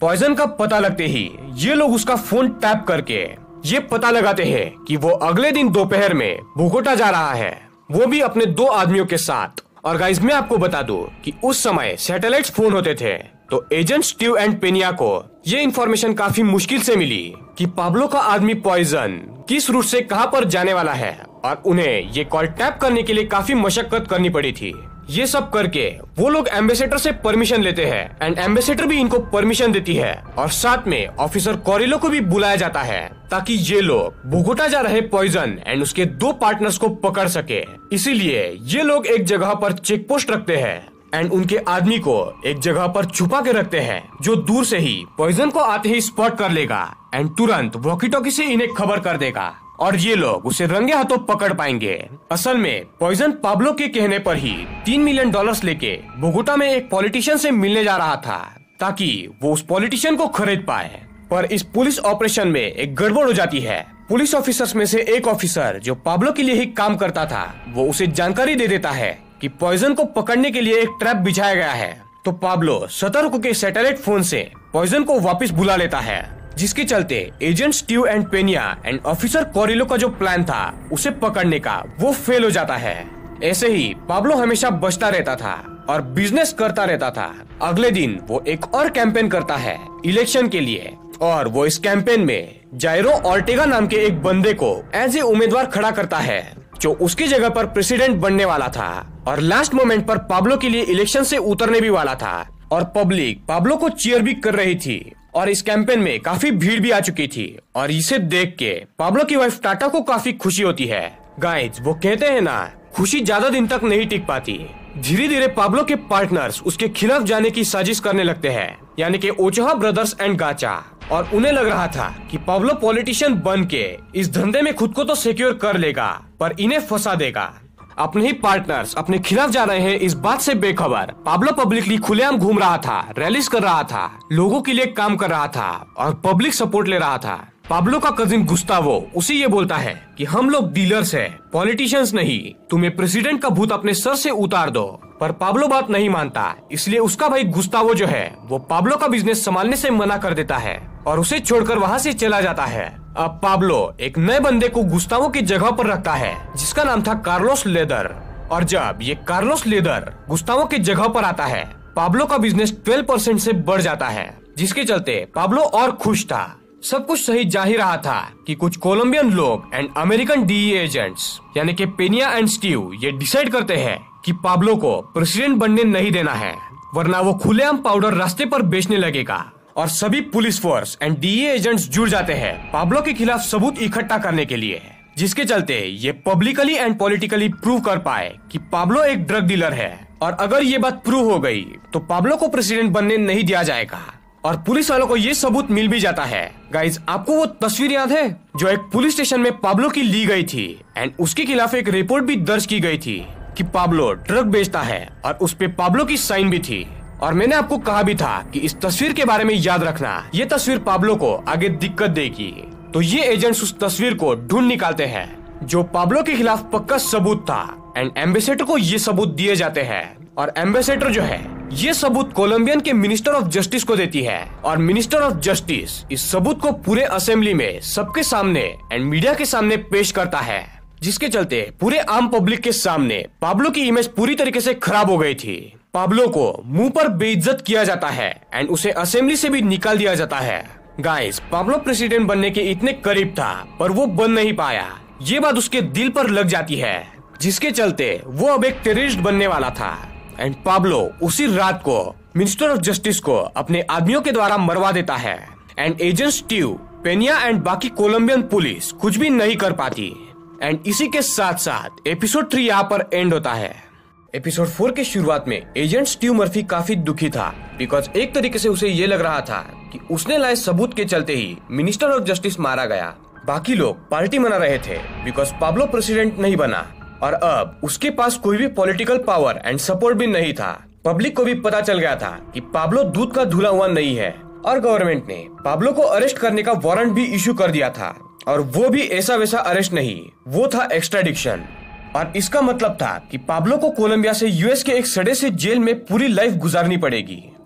पॉइजन का पता लगते ही ये लोग उसका फोन टैप करके ये पता लगाते हैं कि वो अगले दिन दोपहर में बोगोटा जा रहा है, वो भी अपने दो आदमियों के साथ। और गाइस मैं आपको बता दूं कि उस समय सैटेलाइट फोन होते थे, तो एजेंट स्टीव एंड पेनिया को ये इन्फॉर्मेशन काफी मुश्किल से मिली कि पाब्लो का आदमी पॉइजन किस रूट से कहां पर जाने वाला है, और उन्हें ये कॉल टैप करने के लिए काफी मशक्कत करनी पड़ी थी। ये सब करके वो लोग एम्बेसडर से परमिशन लेते हैं एंड एम्बेसडर भी इनको परमिशन देती है, और साथ में ऑफिसर कोरिलो को भी बुलाया जाता है ताकि ये लोग बोगोटा जा रहे पॉइजन एंड उसके दो पार्टनर्स को पकड़ सके। इसीलिए ये लोग एक जगह पर चेक पोस्ट रखते हैं एंड उनके आदमी को एक जगह पर छुपा के रखते हैं, जो दूर से ही पॉइजन को आते ही स्पॉट कर लेगा एंड तुरंत वॉकी टॉकी से इन्हें खबर कर देगा, और ये लोग उसे रंगे हाथों पकड़ पाएंगे। असल में पॉइजन पाब्लो के कहने पर ही तीन मिलियन डॉलर्स लेके बोगोटा में एक पॉलिटिशियन से मिलने जा रहा था ताकि वो उस पॉलिटिशियन को खरीद पाए। पर इस पुलिस ऑपरेशन में एक गड़बड़ हो जाती है। पुलिस ऑफिसर्स में से एक ऑफिसर जो पाब्लो के लिए ही काम करता था, वो उसे जानकारी दे देता है कि पॉइजन को पकड़ने के लिए एक ट्रैप बिछाया गया है। तो पाब्लो सतर्क के सैटेलाइट फोन से पॉइजन को वापस बुला लेता है, जिसके चलते agent Steve and Pena and officer Carrillo का जो प्लान था उसे पकड़ने का, वो फेल हो जाता है। ऐसे ही पाब्लो हमेशा बचता रहता था और बिजनेस करता रहता था। अगले दिन वो एक और कैंपेन करता है इलेक्शन के लिए, और वो इस कैंपेन में जायरो ऑर्टेगा नाम के एक बंदे को एज ए उम्मीदवार खड़ा करता है, जो उसकी जगह पर प्रेसिडेंट बनने वाला था और लास्ट मोमेंट पर पाब्लो के लिए इलेक्शन से उतरने भी वाला था। और पब्लिक पाब्लो को चीयर भी कर रही थी, और इस कैंपेन में काफी भीड़ भी आ चुकी थी, और इसे देख के पाब्लो की वाइफ टाटा को काफी खुशी होती है। गाइस वो कहते हैं ना, खुशी ज्यादा दिन तक नहीं टिक पाती। धीरे धीरे पाब्लो के पार्टनर्स उसके खिलाफ जाने की साजिश करने लगते हैं, यानी कि ओचोहा ब्रदर्स एंड गाचा। और उन्हें लग रहा था कि पाब्लो पॉलिटिशियन बन के इस धंधे में खुद को तो सिक्योर कर लेगा, पर इन्हें फंसा देगा। अपने ही पार्टनर्स अपने खिलाफ जा रहे हैं इस बात से बेखबर पाब्लो पब्लिकली खुलेआम घूम रहा था, रैलीज कर रहा था, लोगों के लिए काम कर रहा था और पब्लिक सपोर्ट ले रहा था। पाब्लो का कजिन गुस्तावो उसे ये बोलता है कि हम लोग डीलर्स हैं, पॉलिटिशियंस नहीं, तुम्हें प्रेसिडेंट का भूत अपने सर से उतार दो। पर पाब्लो बात नहीं मानता, इसलिए उसका भाई गुस्तावो जो है वो पाब्लो का बिजनेस संभालने से मना कर देता है और उसे छोड़कर वहाँ से चला जाता है। अब पाब्लो एक नए बंदे को गुस्तावो की जगह पर रखता है, जिसका नाम था कार्लोस लेदर। और जब ये कार्लोस लेदर गुस्तावो की जगह पर आता है, पाब्लो का बिजनेस बारह परसेंट से बढ़ जाता है, जिसके चलते पाब्लो और खुश था। सब कुछ सही जा ही रहा था कि कुछ कोलंबियन लोग एंड अमेरिकन डीई एजेंट्स यानी कि पेनिया एंड स्टीव ये डिसाइड करते हैं कि पाब्लो को प्रेसिडेंट बनने नहीं देना है, वरना वो खुलेआम पाउडर रास्ते पर बेचने लगेगा। और सभी police force and DEA agents जुड़ जाते हैं पाब्लो के खिलाफ सबूत इकट्ठा करने के लिए, जिसके चलते ये पब्लिकली एंड पॉलिटिकली प्रूव कर पाए कि पाब्लो एक ड्रग डीलर है। और अगर ये बात प्रूव हो गई तो पाब्लो को प्रेसिडेंट बनने नहीं दिया जाएगा, और पुलिस वालों को ये सबूत मिल भी जाता है। गाइज आपको वो तस्वीर याद है जो एक पुलिस स्टेशन में पाब्लो की ली गई थी एंड उसके खिलाफ एक रिपोर्ट भी दर्ज की गई थी कि पाब्लो ड्रग बेचता है, और उस पे पाब्लो की साइन भी थी। और मैंने आपको कहा भी था कि इस तस्वीर के बारे में याद रखना, ये तस्वीर पाब्लो को आगे दिक्कत देगी। तो ये एजेंट्स उस तस्वीर को ढूंढ निकालते हैं जो पाब्लो के खिलाफ पक्का सबूत था, एंड एम्बेसडर को ये सबूत दिए जाते हैं। और एम्बेसडर जो है ये सबूत कोलंबियन के मिनिस्टर ऑफ जस्टिस को देती है, और मिनिस्टर ऑफ जस्टिस इस सबूत को पूरे असेंबली में सबके सामने एंड मीडिया के सामने पेश करता है, जिसके चलते पूरे आम पब्लिक के सामने पाब्लो की इमेज पूरी तरीके से खराब हो गई थी। पाब्लो को मुंह पर बेइज्जत किया जाता है एंड उसे असेंबली से भी निकाल दिया जाता है। गाइस पाब्लो प्रेसिडेंट बनने के इतने करीब था, पर वो बन नहीं पाया। ये बात उसके दिल पर लग जाती है, जिसके चलते वो अब एक टेररिस्ट बनने वाला था। एंड पाब्लो उसी रात को मिनिस्टर ऑफ जस्टिस को अपने आदमियों के द्वारा मरवा देता है, and agent Steve, Pena and बाकी कोलंबियन पुलिस कुछ भी नहीं कर पाती। एंड इसी के साथ साथ एपिसोड थ्री यहाँ पर एंड होता है। एपिसोड फोर के शुरुआत में एजेंट स्टीव मर्फी काफी दुखी था, बिकॉज एक तरीके से उसे ये लग रहा था कि उसने लाए सबूत के चलते ही मिनिस्टर ऑफ जस्टिस मारा गया। बाकी लोग पार्टी मना रहे थे बिकॉज पाब्लो प्रेसिडेंट नहीं बना, और अब उसके पास कोई भी पॉलिटिकल पावर एंड सपोर्ट भी नहीं था। पब्लिक को भी पता चल गया था कि पाब्लो दूध का धुला हुआ नहीं है, और गवर्नमेंट ने पाब्लो को अरेस्ट करने का वारंट भी इशू कर दिया था, और वो भी ऐसा वैसा अरेस्ट नहीं, वो था एक्स्ट्राडिक्शन। और इसका मतलब था कि पाब्लो को कोलंबिया से यूएस के एक सड़े से जेल में पूरी लाइफ गुजारनी पड़ेगी।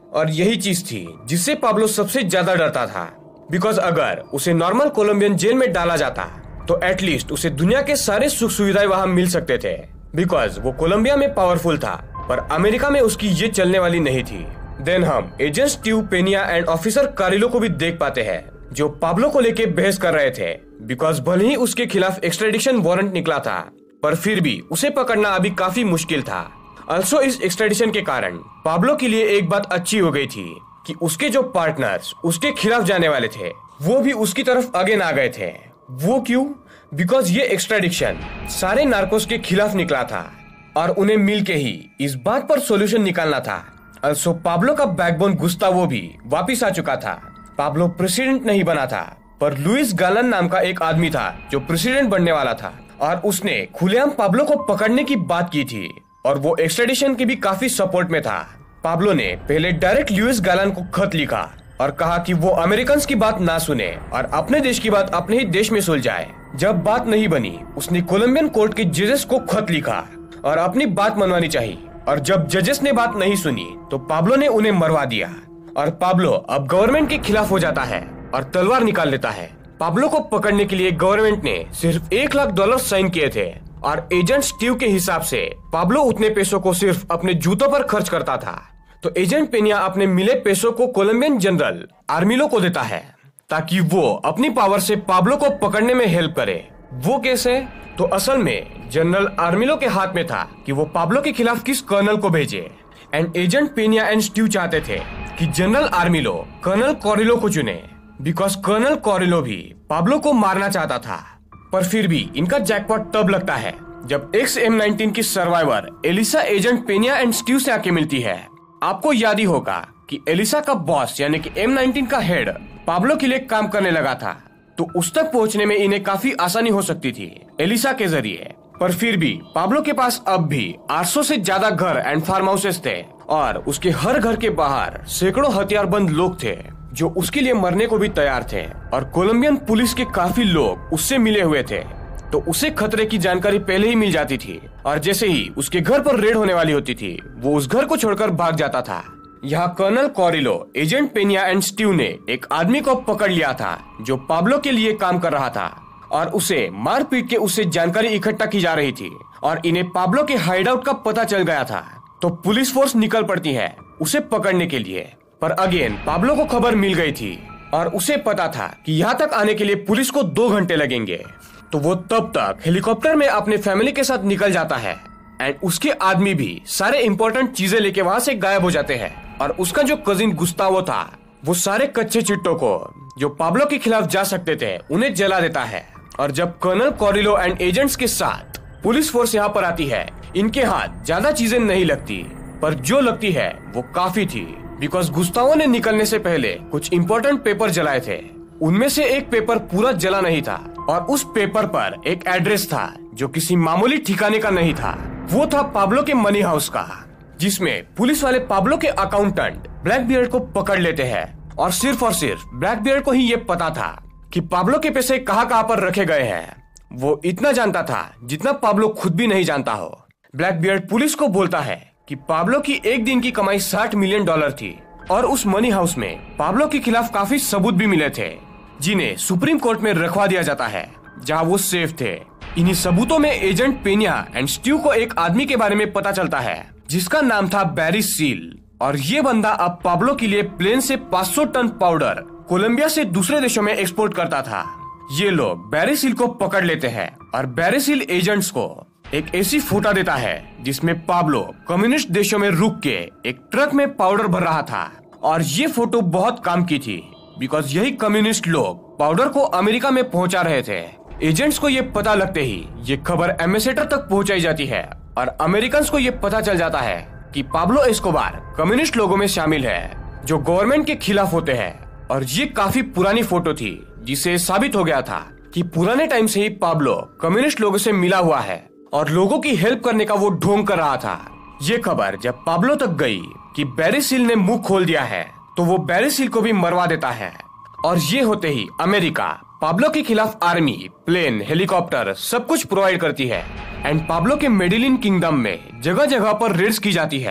और यही चीज थी जिससे पाब्लो सबसे ज्यादा डरता था। बिकॉज अगर उसे नॉर्मल कोलंबियन जेल में डाला जाता तो एटलीस्ट उसे दुनिया के सारे सुख सुविधाएं वहां मिल सकते थे। बिकॉज वो कोलंबिया में पावरफुल था, पर अमेरिका में उसकी ये चलने वाली नहीं थी। देन हम agent Steve Pena and officer Carrillo को भी देख पाते हैं, जो पाब्लो को लेके बहस कर रहे थे। बिकॉज भले ही उसके खिलाफ एक्सट्रेडिशन वारंट निकला था, पर फिर भी उसे पकड़ना अभी काफी मुश्किल था। अल्सो इस एक्सट्रेडिशन के कारण पाब्लो के लिए एक बात अच्छी हो गई थी कि उसके जो पार्टनर्स उसके खिलाफ जाने वाले थे वो भी उसकी तरफ अगेन आ गए थे। वो क्यों? बिकॉज ये एक्सट्रेडिशन सारे नार्कोस के खिलाफ निकला था और उन्हें मिलके ही इस बात पर सॉल्यूशन निकालना था। अल्सो पाब्लो का बैकबोन गुस्तावो भी वापिस आ चुका था। पाब्लो प्रेसिडेंट नहीं बना था, पर लुइस गालन नाम का एक आदमी था जो प्रेसिडेंट बनने वाला था, और उसने खुलेआम पाब्लो को पकड़ने की बात की थी और वो एक्सट्रेडिशन के भी काफी सपोर्ट में था। पाब्लो ने पहले डायरेक्ट लुइस गालन को खत लिखा और कहा कि वो अमेरिकन की बात ना सुने और अपने देश की बात अपने ही देश में सुलझाए। जब बात नहीं बनी, उसने कोलंबियन कोर्ट के जजेस को खत लिखा और अपनी बात मनवानी चाहिए, और जब जजेस ने बात नहीं सुनी तो पाब्लो ने उन्हें मरवा दिया। और पाब्लो अब गवर्नमेंट के खिलाफ हो जाता है और तलवार निकाल लेता है। पाब्लो को पकड़ने के लिए गवर्नमेंट ने सिर्फ एक लाख डॉलर साइन किए थे, और एजेंट स्टीव के हिसाब से पाब्लो उतने पैसों को सिर्फ अपने जूतों पर खर्च करता था। तो एजेंट पेनिया अपने मिले पैसों को कोलंबियन जनरल आर्मिलो को देता है ताकि वो अपनी पावर से पाब्लो को पकड़ने में हेल्प करे। वो कैसे? तो असल में जनरल आर्मिलो के हाथ में था कि वो पाब्लो के खिलाफ किस कर्नल को भेजे, and agent Pena and Steve चाहते थे कि जनरल आर्मिलो कर्नल कॉरिलो को चुने, बिकॉज कर्नल कॉरिलो भी पाब्लो को मारना चाहता था। पर फिर भी इनका जैकपॉट तब लगता है जब एक्स एम नाइनटीन की survivor Elisa agent Pena and Steve से आके मिलती है। आपको याद ही होगा कि एलिसा का बॉस यानी कि एम नाइनटीन का हेड पाब्लो के लिए काम करने लगा था, तो उस तक पहुंचने में इन्हें काफी आसानी हो सकती थी एलिसा के जरिए। पर फिर भी पाब्लो के पास अब भी आठ सौ से ज्यादा घर एंड फार्म हाउसेस थे, और उसके हर घर के बाहर सैकड़ों हथियारबंद लोग थे जो उसके लिए मरने को भी तैयार थे, और कोलंबियन पुलिस के काफी लोग उससे मिले हुए थे। तो उसे खतरे की जानकारी पहले ही मिल जाती थी, और जैसे ही उसके घर पर रेड होने वाली होती थी वो उस घर को छोड़कर भाग जाता था। यहाँ colonel Carrillo, agent Pena and Steve ने एक आदमी को पकड़ लिया था जो पाब्लो के लिए काम कर रहा था, और उसे मार पीट के उससे जानकारी इकट्ठा की जा रही थी, और इन्हें पाब्लो के हाइडआउट का पता चल गया था। तो पुलिस फोर्स निकल पड़ती है उसे पकड़ने के लिए। पर अगेन पाब्लो को खबर मिल गई थी और उसे पता था कि यहाँ तक आने के लिए पुलिस को दो घंटे लगेंगे। तो वो तब तक हेलीकॉप्टर में अपने फैमिली के साथ निकल जाता है, एंड उसके आदमी भी सारे इम्पोर्टेंट चीजें लेके वहाँ से गायब हो जाते हैं। और उसका जो कजिन गुस्तावो था वो सारे कच्चे चिट्टों को जो पाब्लो के खिलाफ जा सकते थे उन्हें जला देता है। और जब कर्नल कॉरिलो एंड एजेंट्स के साथ पुलिस फोर्स यहाँ पर आती है, इनके हाथ ज्यादा चीजें नहीं लगती, पर जो लगती है वो काफी थी। बिकॉज गुस्तावो ने निकलने से पहले कुछ इम्पोर्टेंट पेपर जलाए थे। उनमें से एक पेपर पूरा जला नहीं था, और उस पेपर पर एक एड्रेस था जो किसी मामूली ठिकाने का नहीं था। वो था पाब्लो के मनी हाउस का, जिसमें पुलिस वाले पाब्लो के अकाउंटेंट ब्लैकबियर्ड को पकड़ लेते हैं। और सिर्फ और सिर्फ ब्लैकबियर्ड को ही ये पता था कि पाब्लो के पैसे कहाँ कहाँ पर रखे गए हैं। वो इतना जानता था जितना पाब्लो खुद भी नहीं जानता हो। ब्लैकबियर्ड पुलिस को बोलता है कि पाब्लो की एक दिन की कमाई साठ मिलियन डॉलर थी, और उस मनी हाउस में पाब्लो के खिलाफ काफी सबूत भी मिले थे, जिन्हें सुप्रीम कोर्ट में रखवा दिया जाता है जहां वो सेफ थे। इन्हीं सबूतों में एजेंट पेनिया एंड स्टीव को एक आदमी के बारे में पता चलता है जिसका नाम था बैरी सील, और ये बंदा अब पाब्लो के लिए प्लेन से पाँच सौ टन पाउडर कोलंबिया से दूसरे देशों में एक्सपोर्ट करता था। ये लोग बैरी सील को पकड़ लेते हैं, और बैरी सील एजेंट्स को एक ऐसी फोटा देता है जिसमें पाब्लो कम्युनिस्ट देशों में रुक के एक ट्रक में पाउडर भर रहा था। और ये फोटो बहुत काम की थी, बिकॉज यही कम्युनिस्ट लोग पाउडर को अमेरिका में पहुंचा रहे थे। एजेंट्स को ये पता लगते ही ये खबर एम्बेसडर तक पहुंचाई जाती है, और अमेरिकन को ये पता चल जाता है कि पाब्लो एस्कोबार कम्युनिस्ट लोगों में शामिल है जो गवर्नमेंट के खिलाफ होते हैं। और ये काफी पुरानी फोटो थी, जिससे साबित हो गया था कि पुराने टाइम से ही पाब्लो कम्युनिस्ट लोगों से मिला हुआ है और लोगों की हेल्प करने का वो ढोंग कर रहा था। ये खबर जब पाब्लो तक गई कि बैरी सील ने मुंह खोल दिया है, तो वो बैरी सील को भी मरवा देता है। और ये होते ही अमेरिका पाब्लो के खिलाफ आर्मी, प्लेन, हेलीकॉप्टर सब कुछ प्रोवाइड करती है, एंड पाब्लो के मेडिलिन किंगडम में जगह जगह पर रेड्स की जाती है,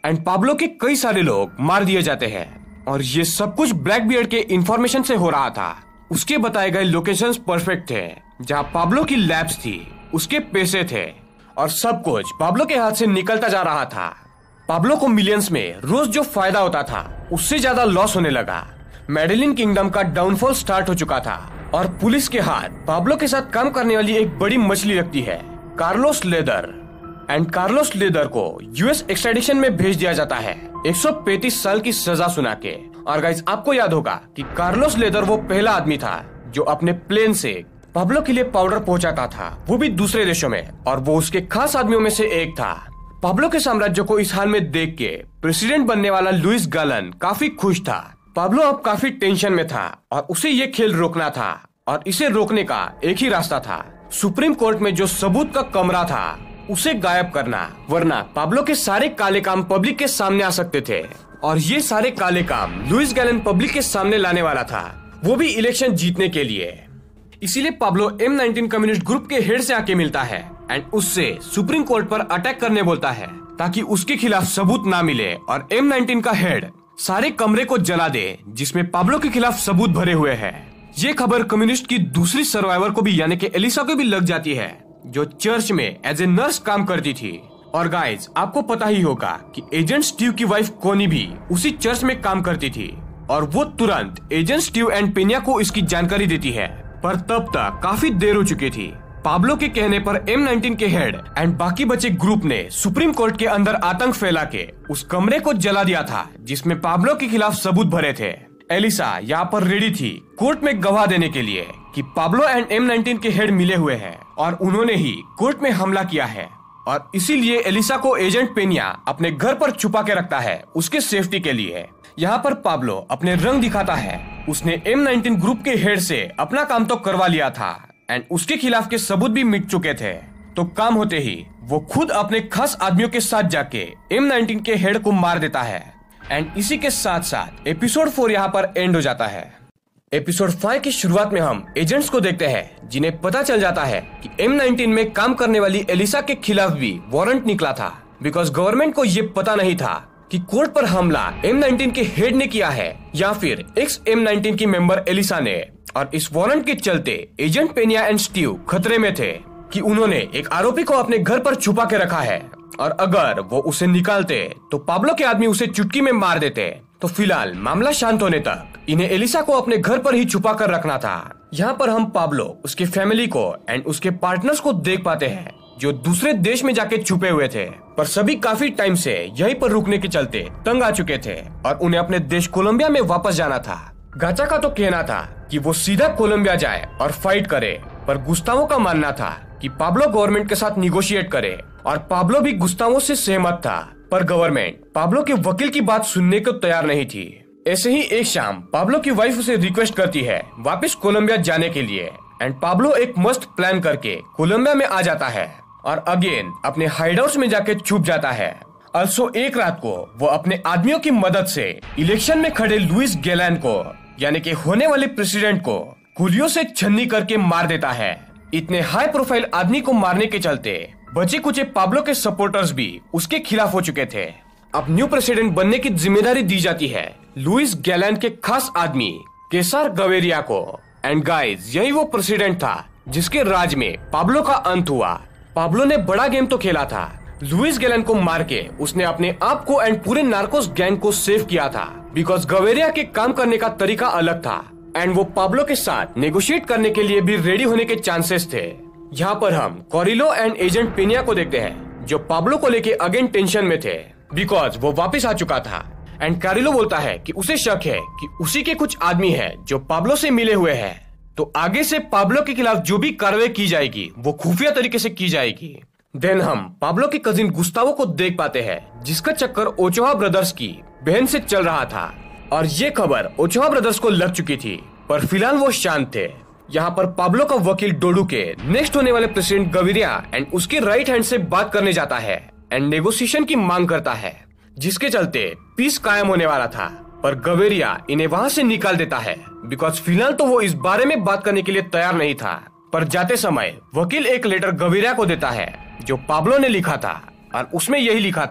एंड पाब्लो के कई सारे लोग मार दिए जाते हैं। और ये सब कुछ ब्लैकबियर्ड के इंफॉर्मेशन से हो रहा था। उसके बताए गए लोकेशंस परफेक्ट थे, जहां पाब्लो की लैब्स थी, उसके पैसे थे और सब कुछ पाब्लो के हाथ से निकलता जा रहा था। पाब्लो को मिलियंस में रोज जो फायदा होता था उससे ज्यादा लॉस होने लगा। मेडेलिन किंगडम का डाउनफॉल स्टार्ट हो चुका था और पुलिस के हाथ पाब्लो के साथ काम करने वाली एक बड़ी मछली लगती है, Carlos Lehder. And Carlos Lehder को यूएस एक्सट्रेडिशन में भेज दिया जाता है एक सौ पैंतीस साल की सजा सुना के। और गाइस, आपको याद होगा कि कार्लोस लेदर वो पहला आदमी था जो अपने प्लेन से पाब्लो के लिए पाउडर पहुंचाता था, वो भी दूसरे देशों में, और वो उसके खास आदमियों में से एक था। पाब्लो के साम्राज्य को इस हाल में देख के प्रेसिडेंट बनने वाला लुइस गैलन काफी खुश था। पाब्लो अब काफी टेंशन में था और उसे ये खेल रोकना था, और इसे रोकने का एक ही रास्ता था, सुप्रीम कोर्ट में जो सबूत का कमरा था उसे गायब करना, वरना पाब्लो के सारे काले काम पब्लिक के सामने आ सकते थे। और ये सारे काले काम लुइस गैलन पब्लिक के सामने लाने वाला था, वो भी इलेक्शन जीतने के लिए। इसीलिए Pablo M nineteen communist group के हेड से आके मिलता है एंड उससे सुप्रीम कोर्ट पर अटैक करने बोलता है, ताकि उसके खिलाफ सबूत ना मिले और एम नाइनटीन का हेड सारे कमरे को जला दे जिसमें पाब्लो के खिलाफ सबूत भरे हुए हैं। ये खबर कम्युनिस्ट की दूसरी सर्वाइवर को भी, यानी कि एलिसा को भी लग जाती है, जो चर्च में एज ए नर्स काम करती थी। और गाइज, आपको पता ही होगा कि एजेंट स्टीव की वाइफ कोनी भी उसी चर्च में काम करती थी, और वो तुरंत एजेंट स्टीव एंड पेनिया को इसकी जानकारी देती है। पर तब तक काफी देर हो चुकी थी। पाब्लो के कहने पर एम नाइनटीन के हेड एंड बाकी बचे ग्रुप ने सुप्रीम कोर्ट के अंदर आतंक फैला के उस कमरे को जला दिया था जिसमें पाब्लो के खिलाफ सबूत भरे थे। एलिसा यहाँ पर रेडी थी कोर्ट में गवाह देने के लिए कि पाब्लो एंड एम नाइनटीन के हेड मिले हुए हैं और उन्होंने ही कोर्ट में हमला किया है। और इसीलिए एलिसा को एजेंट पेनिया अपने घर पर छुपा के रखता है उसके सेफ्टी के लिए। यहाँ पर पाब्लो अपने रंग दिखाता है। उसने एम नाइनटीन ग्रुप के हेड से अपना काम तो करवा लिया था एंड उसके खिलाफ के सबूत भी मिट चुके थे। तो काम होते ही वो खुद अपने खास आदमियों के साथ जाके एम नाइनटीन के हेड को मार देता है। एंड इसी के साथ साथ एपिसोड फोर यहाँ पर एंड हो जाता है। एपिसोड फाइव की शुरुआत में हम एजेंट्स को देखते हैं जिन्हें पता चल जाता है कि एम नाइनटीन में काम करने वाली एलिसा के खिलाफ भी वारंट निकला था, बिकॉज गवर्नमेंट को ये पता नहीं था कि कोर्ट पर हमला एम नाइनटीन के हेड ने किया है या फिर एक्स एम नाइनटीन की मेंबर एलिसा ने। और इस वारंट के चलते एजेंट पेनिया एंड स्टीव खतरे में थे कि उन्होंने एक आरोपी को अपने घर पर छुपा के रखा है, और अगर वो उसे निकालते तो पाब्लो के आदमी उसे चुटकी में मार देते। तो फिलहाल मामला शांत होने तक इन्हें एलिसा को अपने घर पर ही छुपा कर रखना था। यहाँ पर हम पाब्लो, उसकी फैमिली को एंड उसके पार्टनर्स को देख पाते हैं जो दूसरे देश में जाके छुपे हुए थे, पर सभी काफी टाइम से यहीं पर रुकने के चलते तंग आ चुके थे और उन्हें अपने देश कोलंबिया में वापस जाना था। गाचा का तो कहना था कि वो सीधा कोलंबिया जाए और फाइट करे, पर गुस्तावो का मानना था कि पाब्लो गवर्नमेंट के साथ निगोशिएट करे, और पाब्लो भी गुस्तावो से सहमत था। पर गवर्नमेंट पाब्लो के वकील की बात सुनने को तैयार नहीं थी। ऐसे ही एक शाम पाब्लो की वाइफ उसे रिक्वेस्ट करती है वापस कोलंबिया जाने के लिए, एंड पाब्लो एक मस्त प्लान करके कोलंबिया में आ जाता है और अगेन अपने हाइडआउट्स में जाके छुप जाता है। अल्सो एक रात को वो अपने आदमियों की मदद से इलेक्शन में खड़े लुइस गैलन को, यानी कि होने वाले प्रेसिडेंट को, गोलियों से छन्नी करके मार देता है। इतने हाई प्रोफाइल आदमी को मारने के चलते बचे कुचे पाब्लो के सपोर्टर्स भी उसके खिलाफ हो चुके थे। अब न्यू प्रेसिडेंट बनने की जिम्मेदारी दी जाती है लुइस गैलन के खास आदमी केसार गवेरिया को। एंड गाइस, यही वो प्रेसिडेंट था जिसके राज में पाब्लो का अंत हुआ। पाब्लो ने बड़ा गेम तो खेला था, लुइस गैलन को मार के उसने अपने आप को एंड पूरे नार्कोस गैंग को सेव किया था, बिकॉज गवेरिया के काम करने का तरीका अलग था एंड वो पाब्लो के साथ नेगोशिएट करने के लिए भी रेडी होने के चांसेस थे। यहाँ पर हम कोरिलो एंड एजेंट पेनिया को देखते हैं जो पाब्लो को लेके अगेन टेंशन में थे, बिकॉज वो वापस आ चुका था। एंड कैरिलो बोलता है कि उसे शक है कि उसी के कुछ आदमी हैं जो पाब्लो से मिले हुए हैं, तो आगे से पाब्लो के खिलाफ जो भी कार्रवाई की जाएगी वो खुफिया तरीके से की जाएगी। देन हम पाब्लो के कजिन गुस्तावो को देख पाते हैं जिसका चक्कर ओचोहा ब्रदर्स की बहन से चल रहा था, और ये खबर ओचोहा ब्रदर्स को लग चुकी थी, पर फिलहाल वो शांत थे। यहाँ पर पाब्लो का वकील डोडू के नेक्स्ट होने वाले प्रेसिडेंट गवेरिया एंड उसके राइट हैंड से बात करने जाता है एंड नेगोशिएशन की मांग करता है, जिसके चलते पीस कायम होने वाला था। पर गवेरिया इन्हें वहाँ से निकाल देता है, बिकॉज फिलहाल तो वो इस बारे में बात करने के लिए तैयार नहीं था। पर जाते समय वकील एक लेटर गवेरिया को देता है जो पाब्लो ने लिखा था, और उसमें यही लिखा था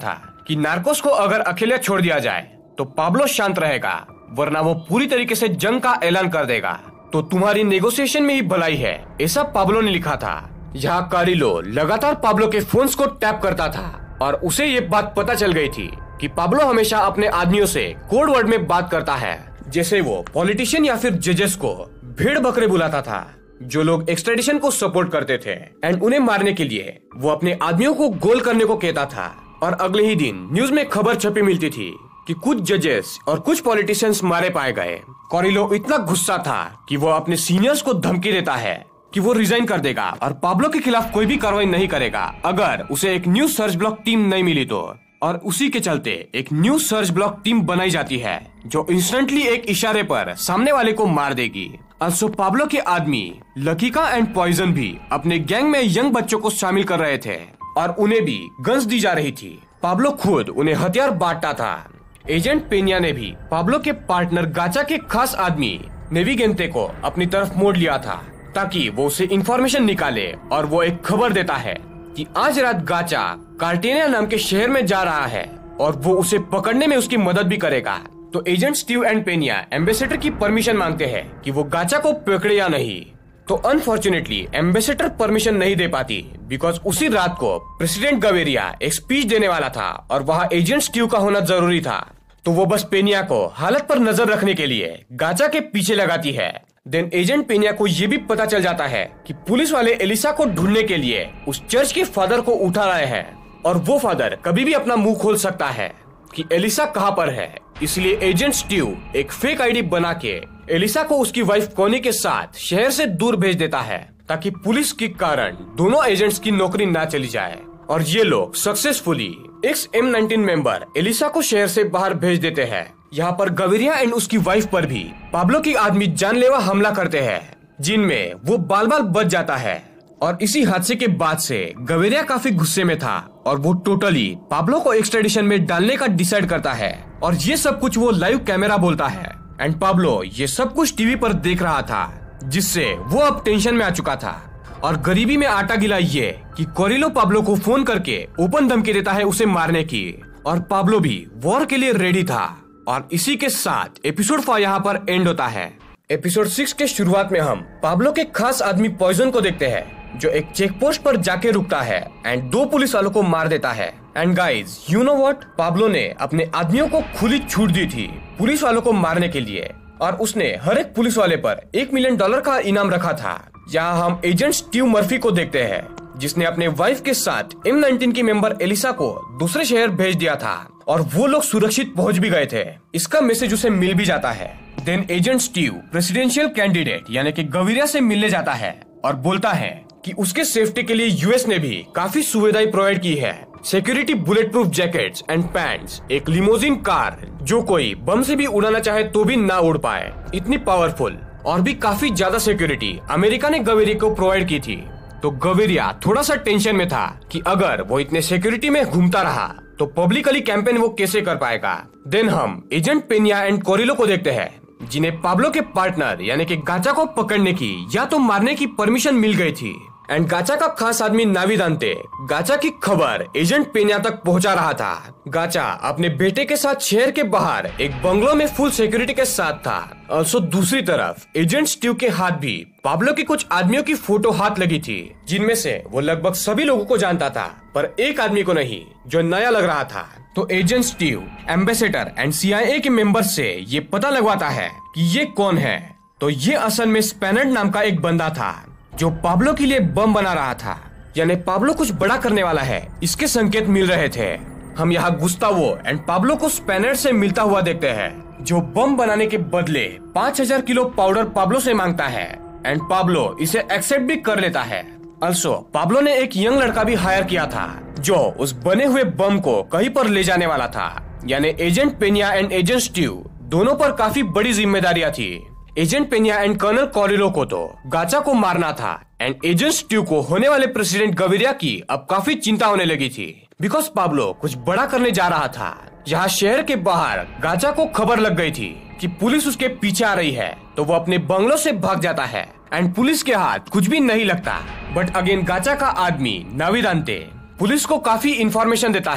कि नार्कोस को अगर अकेले छोड़ दिया जाए तो पाब्लो शांत रहेगा, वरना वो पूरी तरीके से जंग का ऐलान कर देगा। तो तुम्हारी नेगोशिएशन में ही भलाई है, ऐसा पाब्लो ने लिखा था। यहाँ कारिलो लगातार पाब्लो के फोन्स को टैप करता था और उसे ये बात पता चल गई थी कि पाब्लो हमेशा अपने आदमियों से कोड वर्ड में बात करता है, जैसे वो पॉलिटिशियन या फिर जजेस को भेड़ बकरे बुलाता था, जो लोग एक्सट्रेडिशन को सपोर्ट करते थे, एंड उन्हें मारने के लिए वो अपने आदमियों को गोल करने को कहता था। और अगले ही दिन न्यूज में खबर छपी मिलती थी कि कुछ जजेस और कुछ पॉलिटिशियंस मारे पाए गए। कारिलो इतना गुस्सा था कि वो अपने सीनियर्स को धमकी देता है कि वो रिजाइन कर देगा और पाब्लो के खिलाफ कोई भी कार्रवाई नहीं करेगा अगर उसे एक न्यू सर्च ब्लॉक टीम नहीं मिली तो। और उसी के चलते एक न्यू सर्च ब्लॉक टीम बनाई जाती है जो इंस्टेंटली एक इशारे पर सामने वाले को मार देगी। also पाब्लो के आदमी लकीका एंड पॉइजन भी अपने गैंग में यंग बच्चों को शामिल कर रहे थे और उन्हें भी गन्स दी जा रही थी। पाब्लो खुद उन्हें हथियार बांटता था। एजेंट पेनिया ने भी पाब्लो के पार्टनर गाचा के खास आदमी नेविगेंते को अपनी तरफ मोड़ लिया था ताकि वो उसे इंफॉर्मेशन निकाले, और वो एक खबर देता है कि आज रात गाचा कार्टेनिया नाम के शहर में जा रहा है और वो उसे पकड़ने में उसकी मदद भी करेगा। तो agent Steve and Pena ambassador की परमिशन मांगते हैं कि वो गाचा को पकड़े या नहीं। तो अनफॉर्चुनेटली एम्बेसडर परमिशन नहीं दे पाती, बिकॉज उसी रात को प्रेसिडेंट गवेरिया एक स्पीच देने वाला था और वहाँ एजेंट स्टीव का होना जरूरी था। तो वो बस पेनिया को हालत पर नजर रखने के लिए गाचा के पीछे लगाती है। देन एजेंट पेनिया को ये भी पता चल जाता है कि पुलिस वाले एलिसा को ढूंढने के लिए उस चर्च के फादर को उठा रहे हैं, और वो फादर कभी भी अपना मुंह खोल सकता है कि एलिसा कहाँ पर है। इसलिए एजेंट स्टीव एक फेक आईडी बना के एलिसा को उसकी वाइफ कोनी के साथ शहर से दूर भेज देता है ताकि पुलिस के कारण दोनों एजेंट्स की नौकरी ना चली जाए। और ये लोग successfully ex M nineteen member Elisa को शहर से बाहर भेज देते हैं। यहाँ पर गवेरिया एंड उसकी वाइफ पर भी पाब्लो की आदमी जानलेवा हमला करते हैं, जिनमें वो बाल बाल बच जाता है। और इसी हादसे के बाद से गवेरिया काफी गुस्से में था और वो टोटली पाब्लो को एक्सट्रेडिशन में डालने का डिसाइड करता है। और ये सब कुछ वो लाइव कैमरा बोलता है, एंड पाब्लो ये सब कुछ टीवी पर देख रहा था, जिससे वो अब टेंशन में आ चुका था। और गरीबी में आटा गिला ये कि कारिलो पाब्लो को फोन करके ओपन धमकी देता है उसे मारने की, और पाब्लो भी वॉर के लिए रेडी था। और इसी के साथ एपिसोड फाइव यहाँ पर एंड होता है। एपिसोड सिक्स के शुरुआत में हम पाब्लो के खास आदमी पॉइजन को देखते हैं, जो एक चेक पोस्ट पर जाके रुकता है एंड दो पुलिस वालों को मार देता है। And guys you know what, Pablo ने अपने आदमियों को खुली छूट दी थी पुलिस वालों को मारने के लिए, और उसने हर एक पुलिस वाले पर एक मिलियन डॉलर का इनाम रखा था। यहाँ हम एजेंट स्टीव मर्फी को देखते हैं, जिसने अपने वाइफ के साथ एम नाइनटीन की मेंबर एलिसा को दूसरे शहर भेज दिया था और वो लोग सुरक्षित पहुंच भी गए थे। इसका मैसेज उसे मिल भी जाता है। Then agent Steve presidential candidate यानी कि गवेरिया से मिलने जाता है और बोलता है कि उसके सेफ्टी के लिए यूएस ने भी काफी सुविधाएं प्रोवाइड की है। Security bullet proof jackets and pants, एक लिमोजिन कार जो कोई बम से भी उड़ाना चाहे तो भी ना उड़ पाए, इतनी पावरफुल, और भी काफी ज्यादा सिक्योरिटी अमेरिका ने गवेरिया को प्रोवाइड की थी। तो गवेरिया थोड़ा सा टेंशन में था कि अगर वो इतने सिक्योरिटी में घूमता रहा तो पब्लिकली कैंपेन वो कैसे कर पाएगा। देन हम एजेंट पेनिया एंड कारिलो को देखते हैं, जिन्हें पाब्लो के पार्टनर यानी कि गाचा को पकड़ने की या तो मारने की परमिशन मिल गई थी। एंड गाचा का खास आदमी नाविदांते गाचा की खबर एजेंट पेनिया तक पहुंचा रहा था। गाचा अपने बेटे के साथ शहर के बाहर एक बंगलो में फुल सिक्योरिटी के साथ था। ऑल्सो दूसरी तरफ एजेंट स्टीव के हाथ भी पाब्लो के कुछ आदमियों की फोटो हाथ लगी थी, जिनमें से वो लगभग सभी लोगों को जानता था, पर एक आदमी को नहीं, जो नया लग रहा था। तो agent Steve ambassador and CIA के मेंबर से ये पता लगवाता है कि ये कौन है। तो ये असल में स्पैनर्ड नाम का एक बंदा था जो पाब्लो के लिए बम बना रहा था, यानी पाब्लो कुछ बड़ा करने वाला है, इसके संकेत मिल रहे थे। हम यहाँ गुस्तावो एंड पाब्लो को स्पैनर्ड से मिलता हुआ देखते हैं, जो बम बनाने के बदले पाँच हजार किलो पाउडर पाब्लो से मांगता है, एंड पाब्लो इसे एक्सेप्ट भी कर लेता है। ऑल्सो पाब्लो ने एक यंग लड़का भी हायर किया था जो उस बने हुए बम को कहीं पर ले जाने वाला था, यानी agent Pena and agent Steve दोनों पर काफी बड़ी जिम्मेदारियां थी। Agent Pena and colonel Carrillo को तो गाचा को मारना था, एंड एजेंट स्टीव को होने वाले प्रेसिडेंट गवेरिया की अब काफी चिंता होने लगी थी, बिकॉज पाब्लो कुछ बड़ा करने जा रहा था। यहाँ शहर के बाहर गाचा को खबर लग गई थी कि पुलिस उसके पीछे आ रही है, तो वो अपने बंगलो से भाग जाता है एंड पुलिस के हाथ कुछ भी नहीं लगता। बट अगेन गाचा का आदमी नाविदांते पुलिस को काफी इंफॉर्मेशन देता है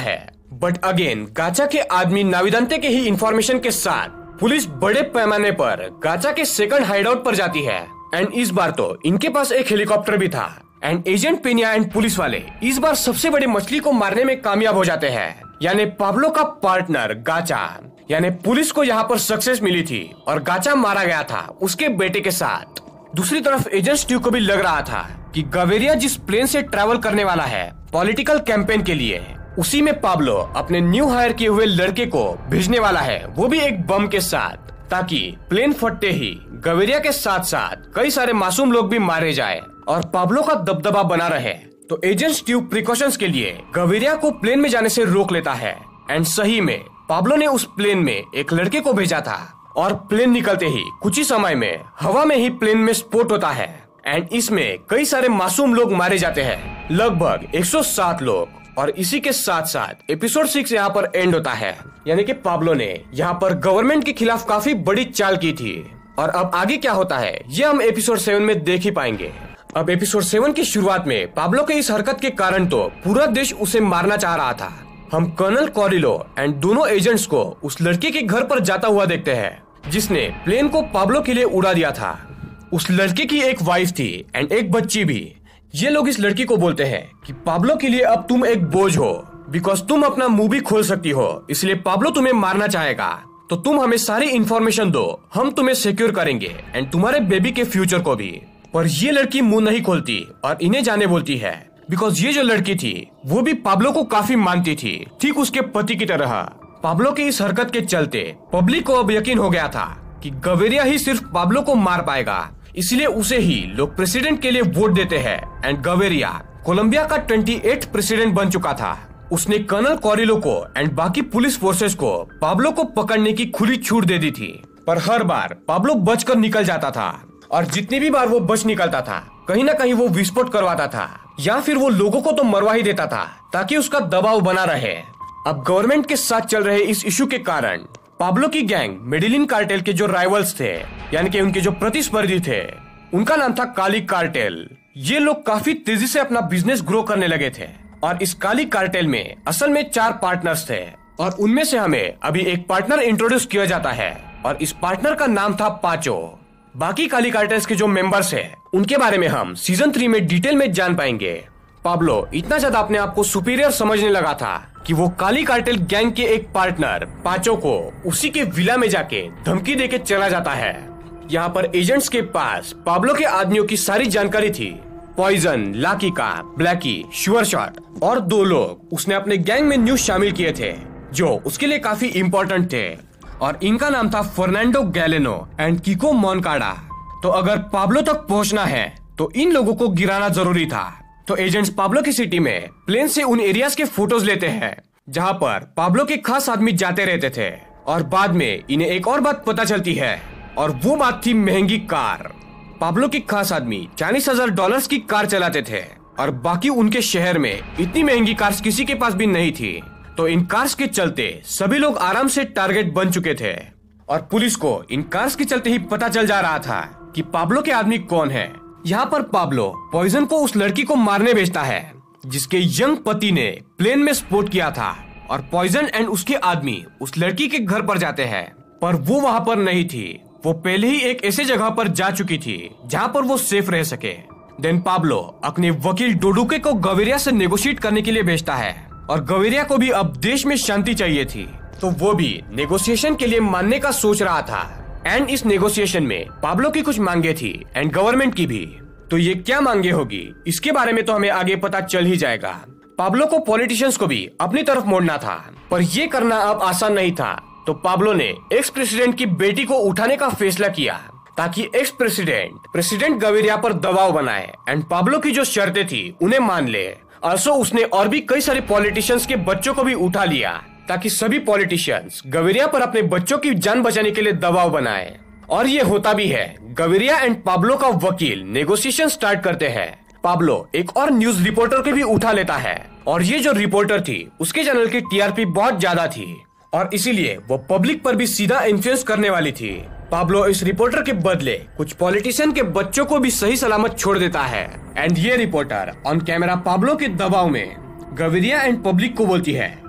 बट अगेन गाचा के आदमी नाविदांते के ही इंफॉर्मेशन के साथ पुलिस बड़े पैमाने पर गाचा के सेकंड हाइडआउट पर जाती है। एंड इस बार तो इनके पास एक हेलीकॉप्टर भी था। And agent Pena and police वाले इस बार सबसे बड़ी मछली को मारने में कामयाब हो जाते हैं, यानी पाब्लो का पार्टनर गाचा। यानी पुलिस को यहाँ पर सक्सेस मिली थी और गाचा मारा गया था उसके बेटे के साथ। दूसरी तरफ एजेंट स्टीव को भी लग रहा था कि गवेरिया जिस प्लेन से ट्रैवल करने वाला है पॉलिटिकल कैंपेन के लिए, उसी में पाब्लो अपने न्यू हायर किए हुए लड़के को भेजने वाला है, वो भी एक बम के साथ, ताकि प्लेन फटते ही गवेरिया के साथ साथ कई सारे मासूम लोग भी मारे जाए और पाब्लो का दबदबा बना रहे। तो एजेंट स्टीव प्रिकॉशंस के लिए गवेरिया को प्लेन में जाने से रोक लेता है। एंड सही में पाब्लो ने उस प्लेन में एक लड़के को भेजा था और प्लेन निकलते ही कुछ ही समय में हवा में ही प्लेन में स्फोट होता है। एंड इसमें कई सारे मासूम लोग मारे जाते हैं, लगभग एक सौ सात लोग। और इसी के साथ साथ एपिसोड सिक्स यहाँ पर एंड होता है, यानी कि पाब्लो ने यहाँ पर गवर्नमेंट के खिलाफ काफी बड़ी चाल की थी। और अब आगे क्या होता है ये हम एपिसोड सेवन में देख ही पाएंगे। अब एपिसोड सेवन की शुरुआत में पाब्लो के इस हरकत के कारण तो पूरा देश उसे मारना चाह रहा था। हम कर्नल कॉरिलो एंड दोनों एजेंट्स को उस लड़के के घर पर जाता हुआ देखते हैं जिसने प्लेन को पाब्लो के लिए उड़ा दिया था। उस लड़के की एक वाइफ थी एंड एक बच्ची भी। ये लोग इस लड़की को बोलते हैं कि पाब्लो के लिए अब तुम एक बोझ हो, बिकॉज तुम अपना मुंह भी खोल सकती हो, इसलिए पाब्लो तुम्हें मारना चाहेगा, तो तुम हमें सारी इन्फॉर्मेशन दो, हम तुम्हें सिक्योर करेंगे एंड तुम्हारे बेबी के फ्यूचर को भी। पर ये लड़की मुंह नहीं खोलती और इन्हें जाने बोलती है, बिकॉज ये जो लड़की थी वो भी पाब्लो को काफी मानती थी, ठीक उसके पति की तरह। पाब्लो की इस हरकत के चलते पब्लिक को अब यकीन हो गया था कि गवेरिया ही सिर्फ पाब्लो को मार पाएगा, इसलिए उसे ही लोग प्रेसिडेंट के लिए वोट देते हैं। एंड गवेरिया कोलंबिया का अट्ठाईसवां प्रेसिडेंट बन चुका था। उसने कर्नल कॉरिलो को एंड बाकी पुलिस फोर्सेस को पाब्लो को पकड़ने की खुली छूट दे दी थी। पर हर बार पाब्लो बचकर निकल जाता था और जितनी भी बार वो बच निकलता था कहीं ना कहीं वो विस्फोट करवाता था या फिर वो लोगों को तो मरवा ही देता था ताकि उसका दबाव बना रहे। अब गवर्नमेंट के साथ चल रहे इस इशू के कारण पाब्लो की गैंग मेडिलिन कार्टेल के जो राइवल्स थे, यानी कि उनके जो प्रतिस्पर्धी थे, उनका नाम था काली कार्टेल। ये लोग काफी तेजी से अपना बिजनेस ग्रो करने लगे थे और इस काली कार्टेल में असल में चार पार्टनर्स थे और उनमें से हमें अभी एक पार्टनर इंट्रोड्यूस किया जाता है और इस पार्टनर का नाम था पाचो। बाकी काली कार्टेल्स के जो मेंबर्स हैं उनके बारे में हम सीजन थ्री में डिटेल में जान पाएंगे। पाब्लो इतना ज्यादा अपने आप को सुपीरियर समझने लगा था कि वो काली कार्टेल गैंग के एक पार्टनर पाचो को उसी के विला में जाके धमकी देके चला जाता है। यहाँ पर एजेंट्स के पास पाब्लो के आदमियों की सारी जानकारी थी। Poison, La Kika, Blackie, sure shot और दो लोग उसने अपने गैंग में न्यू शामिल किए थे जो उसके लिए काफी इम्पोर्टेंट थे और इनका नाम था फर्नांडो गैलेनो एंड किको मोनकाडा। तो अगर पाब्लो तक पहुंचना है तो इन लोगों को गिराना जरूरी था। तो एजेंट्स पाब्लो की सिटी में प्लेन से उन एरियाज के फोटोज लेते हैं जहां पर पाब्लो के खास आदमी जाते रहते थे और बाद में इन्हें एक और बात पता चलती है और वो बात थी महंगी कार। पाब्लो के खास आदमी चालीस हजार डॉलर्स की कार चलाते थे और बाकी उनके शहर में इतनी महंगी कार्स किसी के पास भी नहीं थी। तो इन कार्स के चलते सभी लोग आराम से टारगेट बन चुके थे और पुलिस को इन कार्स के चलते ही पता चल जा रहा था कि पाब्लो के आदमी कौन है। यहाँ पर पाब्लो पॉइजन को उस लड़की को मारने भेजता है जिसके यंग पति ने प्लेन में स्फोट किया था और पॉइजन एंड उसके आदमी उस लड़की के घर पर जाते हैं, पर वो वहाँ पर नहीं थी। वो पहले ही एक ऐसे जगह पर जा चुकी थी जहाँ पर वो सेफ रह सके। देन पाब्लो अपने वकील डोडुके को गवेरिया से नेगोशिएट करने के लिए भेजता है और गवेरिया को भी अब देश में शांति चाहिए थी, तो वो भी नेगोशिएशन के लिए मानने का सोच रहा था। एंड इस नेगोशिएशन में पाब्लो की कुछ मांगे थी एंड गवर्नमेंट की भी। तो ये क्या मांगे होगी इसके बारे में तो हमें आगे पता चल ही जाएगा। पाब्लो को पॉलिटिशियंस को भी अपनी तरफ मोड़ना था, पर ये करना अब आसान नहीं था। तो पाब्लो ने एक्स प्रेसिडेंट की बेटी को उठाने का फैसला किया ताकि एक्स प्रेसिडेंट प्रेसिडेंट गवेरिया पर दबाव बनाए एंड पाब्लो की जो शर्तें थी उन्हें मान ले। ऑल्सो उसने और भी कई सारे पॉलिटिशियंस के बच्चों को भी उठा लिया ताकि सभी पॉलिटिशियंस गवेरिया पर अपने बच्चों की जान बचाने के लिए दबाव बनाए। और ये होता भी है। गवेरिया एंड पाब्लो का वकील नेगोशिएशन स्टार्ट करते हैं। पाब्लो एक और न्यूज रिपोर्टर को भी उठा लेता है और ये जो रिपोर्टर थी उसके चैनल की टीआरपी बहुत ज्यादा थी और इसीलिए वो पब्लिक पर भी सीधा इन्फ्लुएंस करने वाली थी। पाब्लो इस रिपोर्टर के बदले कुछ पॉलिटिशियन के बच्चों को भी सही सलामत छोड़ देता है एंड ये रिपोर्टर ऑन कैमरा पाब्लो के दबाव में गवेरिया एंड पब्लिक को बोलती है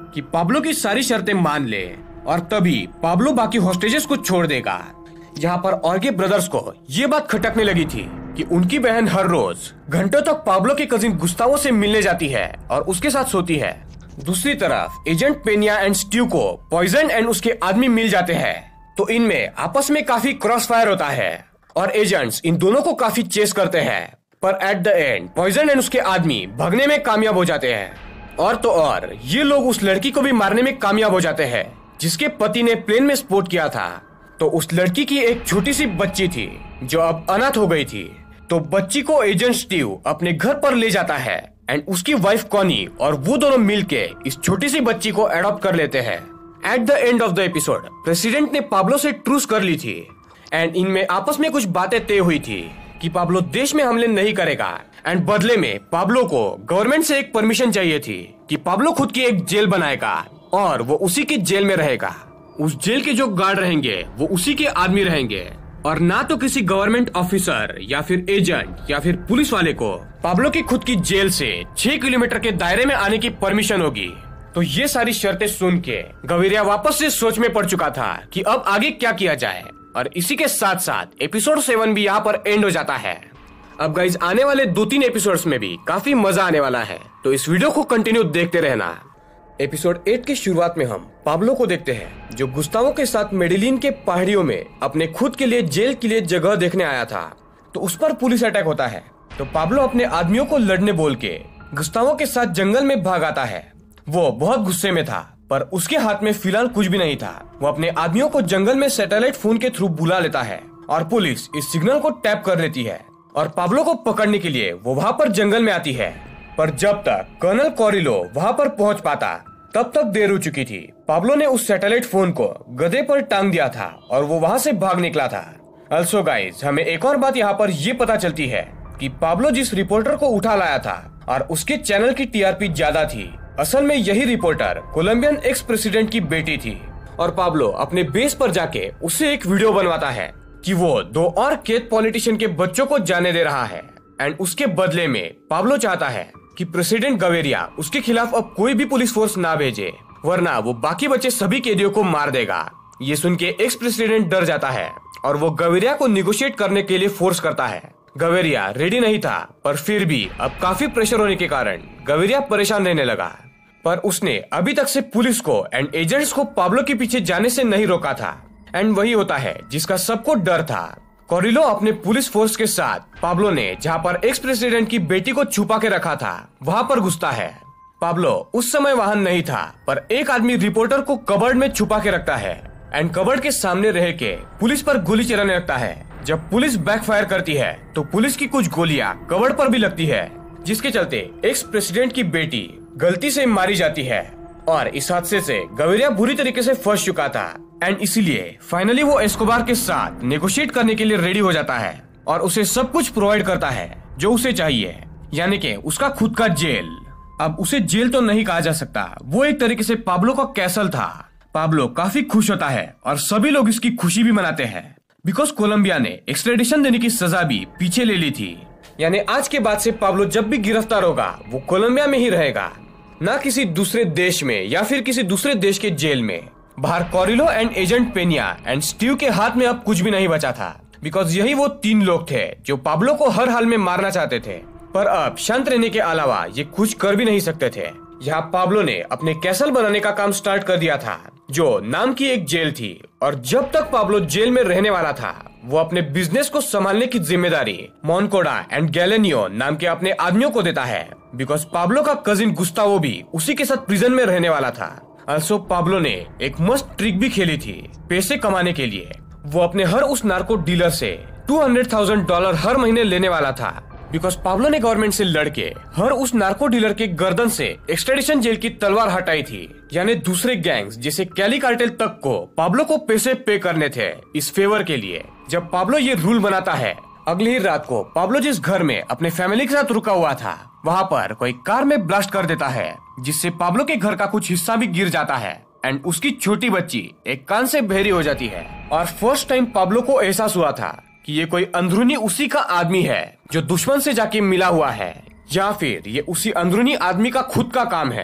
कि पाब्लो की सारी शर्तें मान ले और तभी पाब्लो बाकी हॉस्टेजेस को छोड़ देगा। यहाँ पर ऑर्गे ब्रदर्स को ये बात खटकने लगी थी कि उनकी बहन हर रोज घंटों तक पाब्लो के कजिन गुस्तावो से मिलने जाती है और उसके साथ सोती है। दूसरी तरफ एजेंट पेनिया एंड स्ट्यू को पॉइजन एंड उसके आदमी मिल जाते हैं, तो इनमें आपस में काफी क्रॉस फायर होता है और एजेंट्स इन दोनों को काफी चेस करते हैं, पर at the end Poison and उसके आदमी भगने में कामयाब हो जाते हैं। और तो और ये लोग उस लड़की को भी मारने में कामयाब हो जाते हैं जिसके पति ने प्लेन में स्पॉट किया था। तो उस लड़की की एक छोटी सी बच्ची थी जो अब अनाथ हो गई थी, तो बच्ची को एजेंट स्टीव अपने घर पर ले जाता है एंड उसकी वाइफ कॉनी और वो दोनों मिलके इस छोटी सी बच्ची को एडॉप्ट कर लेते हैं। At the end of the episode president ने पाब्लो से ट्रूस कर ली थी एंड इनमें आपस में कुछ बातें तय हुई थी कि पाब्लो देश में हमले नहीं करेगा एंड बदले में पाब्लो को गवर्नमेंट से एक परमिशन चाहिए थी कि पाब्लो खुद की एक जेल बनाएगा और वो उसी की जेल में रहेगा। उस जेल के जो गार्ड रहेंगे वो उसी के आदमी रहेंगे और ना तो किसी गवर्नमेंट ऑफिसर या फिर एजेंट या फिर पुलिस वाले को पाब्लो की खुद की जेल से छह किलोमीटर के दायरे में आने की परमिशन होगी। तो ये सारी शर्तें सुन के गवेरिया वापस से सोच में पड़ चुका था कि अब आगे क्या किया जाए, और इसी के साथ साथ एपिसोड सेवन भी यहाँ पर एंड हो जाता है। अब गाइज आने वाले दो तीन एपिसोड्स में भी काफी मजा आने वाला है, तो इस वीडियो को कंटिन्यू देखते रहना। एपिसोड एट की शुरुआत में हम पाब्लो को देखते हैं जो गुस्तावो के साथ मेडिलिन के पहाड़ियों में अपने खुद के लिए जेल के लिए जगह देखने आया था। तो उस पर पुलिस अटैक होता है, तो पाब्लो अपने आदमियों को लड़ने बोल के गुस्तावो के साथ जंगल में भाग आता है। वो बहुत गुस्से में था, पर उसके हाथ में फिलहाल कुछ भी नहीं था। वो अपने आदमियों को जंगल में सैटेलाइट फोन के थ्रू बुला लेता है और पुलिस इस सिग्नल को टैप कर लेती है और पाब्लो को पकड़ने के लिए वो वहाँ पर जंगल में आती है। पर जब तक कर्नल कोरिलो वहाँ पर पहुँच पाता तब तक देर हो चुकी थी। पाब्लो ने उस सैटेलाइट फोन को गधे पर टांग दिया था और वो वहाँ से भाग निकला था। अल्सो गाइज हमें एक और बात यहाँ पर ये पता चलती है कि पाब्लो जिस रिपोर्टर को उठा लाया था और उसके चैनल की टीआरपी ज्यादा थी, असल में यही रिपोर्टर कोलंबियन एक्स प्रेसिडेंट की बेटी थी। और पाब्लो अपने बेस पर जाके उससे एक वीडियो बनवाता है कि वो दो और कैद पॉलिटिशियन के बच्चों को जाने दे रहा है एंड उसके बदले में पाब्लो चाहता है कि प्रेसिडेंट गवेरिया उसके खिलाफ अब कोई भी पुलिस फोर्स ना भेजे, वरना वो बाकी बचे सभी कैदियों को मार देगा। ये सुन के एक्स प्रेसिडेंट डर जाता है और वो गवेरिया को निगोशिएट करने के लिए फोर्स करता है। गवेरिया रेडी नहीं था, पर फिर भी अब काफी प्रेशर होने के कारण गवेरिया परेशान रहने लगा। पर उसने अभी तक से पुलिस को एंड एजेंट्स को पाब्लो के पीछे जाने से नहीं रोका था एंड वही होता है जिसका सबको डर था। कोरिलो अपने पुलिस फोर्स के साथ पाब्लो ने जहाँ पर एक्स प्रेसिडेंट की बेटी को छुपा के रखा था वहाँ पर घुसता है। पाब्लो उस समय वहाँ नहीं था, पर एक आदमी रिपोर्टर को कबर्ड में छुपा के रखता है एंड कबर्ड के सामने रह के पुलिस पर गोली चलाने लगता है। जब पुलिस बैकफायर करती है तो पुलिस की कुछ गोलियां कबर्ड पर भी लगती है, जिसके चलते एक्स प्रेसिडेंट की बेटी गलती से मारी जाती है। और इस हादसे से गवेरिया बुरी तरीके से फंस चुका था एंड इसीलिए फाइनली वो एस्कोबार के साथ नेगोशिएट करने के लिए रेडी हो जाता है और उसे सब कुछ प्रोवाइड करता है जो उसे चाहिए, यानी कि उसका खुद का जेल। अब उसे जेल तो नहीं कहा जा सकता, वो एक तरीके से पाब्लो का कैसल था। पाब्लो काफी खुश होता है और सभी लोग इसकी खुशी भी मनाते हैं बिकॉज कोलंबिया ने एक्सट्रेडिशन देने की सजा भी पीछे ले ली थी। यानी आज के बाद से पाब्लो जब भी गिरफ्तार होगा वो कोलंबिया में ही रहेगा, ना किसी दूसरे देश में या फिर किसी दूसरे देश के जेल में। बाहर Carrillo and agent Pena and Steve के हाथ में अब कुछ भी नहीं बचा था बिकॉज यही वो तीन लोग थे जो पाब्लो को हर हाल में मारना चाहते थे, पर अब शांत रहने के अलावा ये कुछ कर भी नहीं सकते थे। यहाँ पाब्लो ने अपने कैसल बनाने का काम स्टार्ट कर दिया था जो नाम की एक जेल थी, और जब तक पाब्लो जेल में रहने वाला था वो अपने बिजनेस को संभालने की जिम्मेदारी मोनकोडा एंड गैलेनियो नाम के अपने आदमियों को देता है बिकॉज पाब्लो का कजिन गुस्तावो भी उसी के साथ प्रिजन में रहने वाला था। अल्सो पाब्लो ने एक मस्त ट्रिक भी खेली थी पैसे कमाने के लिए। वो अपने हर उस नार्को डीलर से दो सौ हज़ार डॉलर हर महीने लेने वाला था बिकॉज पाब्लो ने गवर्नमेंट से लड़के हर उस नार्को डीलर के गर्दन से एक्सट्रेडिशन जेल की तलवार हटाई थी। यानी दूसरे गैंग्स जैसे कैली कार्टेल तक को पाब्लो को पैसे पे करने थे इस फेवर के लिए। जब पाब्लो ये रूल बनाता है, अगली ही रात को पाब्लो जिस घर में अपने फैमिली के साथ रुका हुआ था वहाँ पर कोई कार में ब्लास्ट कर देता है, जिससे पाब्लो के घर का कुछ हिस्सा भी गिर जाता है एंड उसकी छोटी बच्ची एक कान से बहरी हो जाती है। और फर्स्ट टाइम पाब्लो को एहसास हुआ था कि ये कोई अंदरूनी उसी का आदमी है जो दुश्मन से जाके मिला हुआ है, या फिर ये उसी अंदरूनी आदमी का खुद का काम है।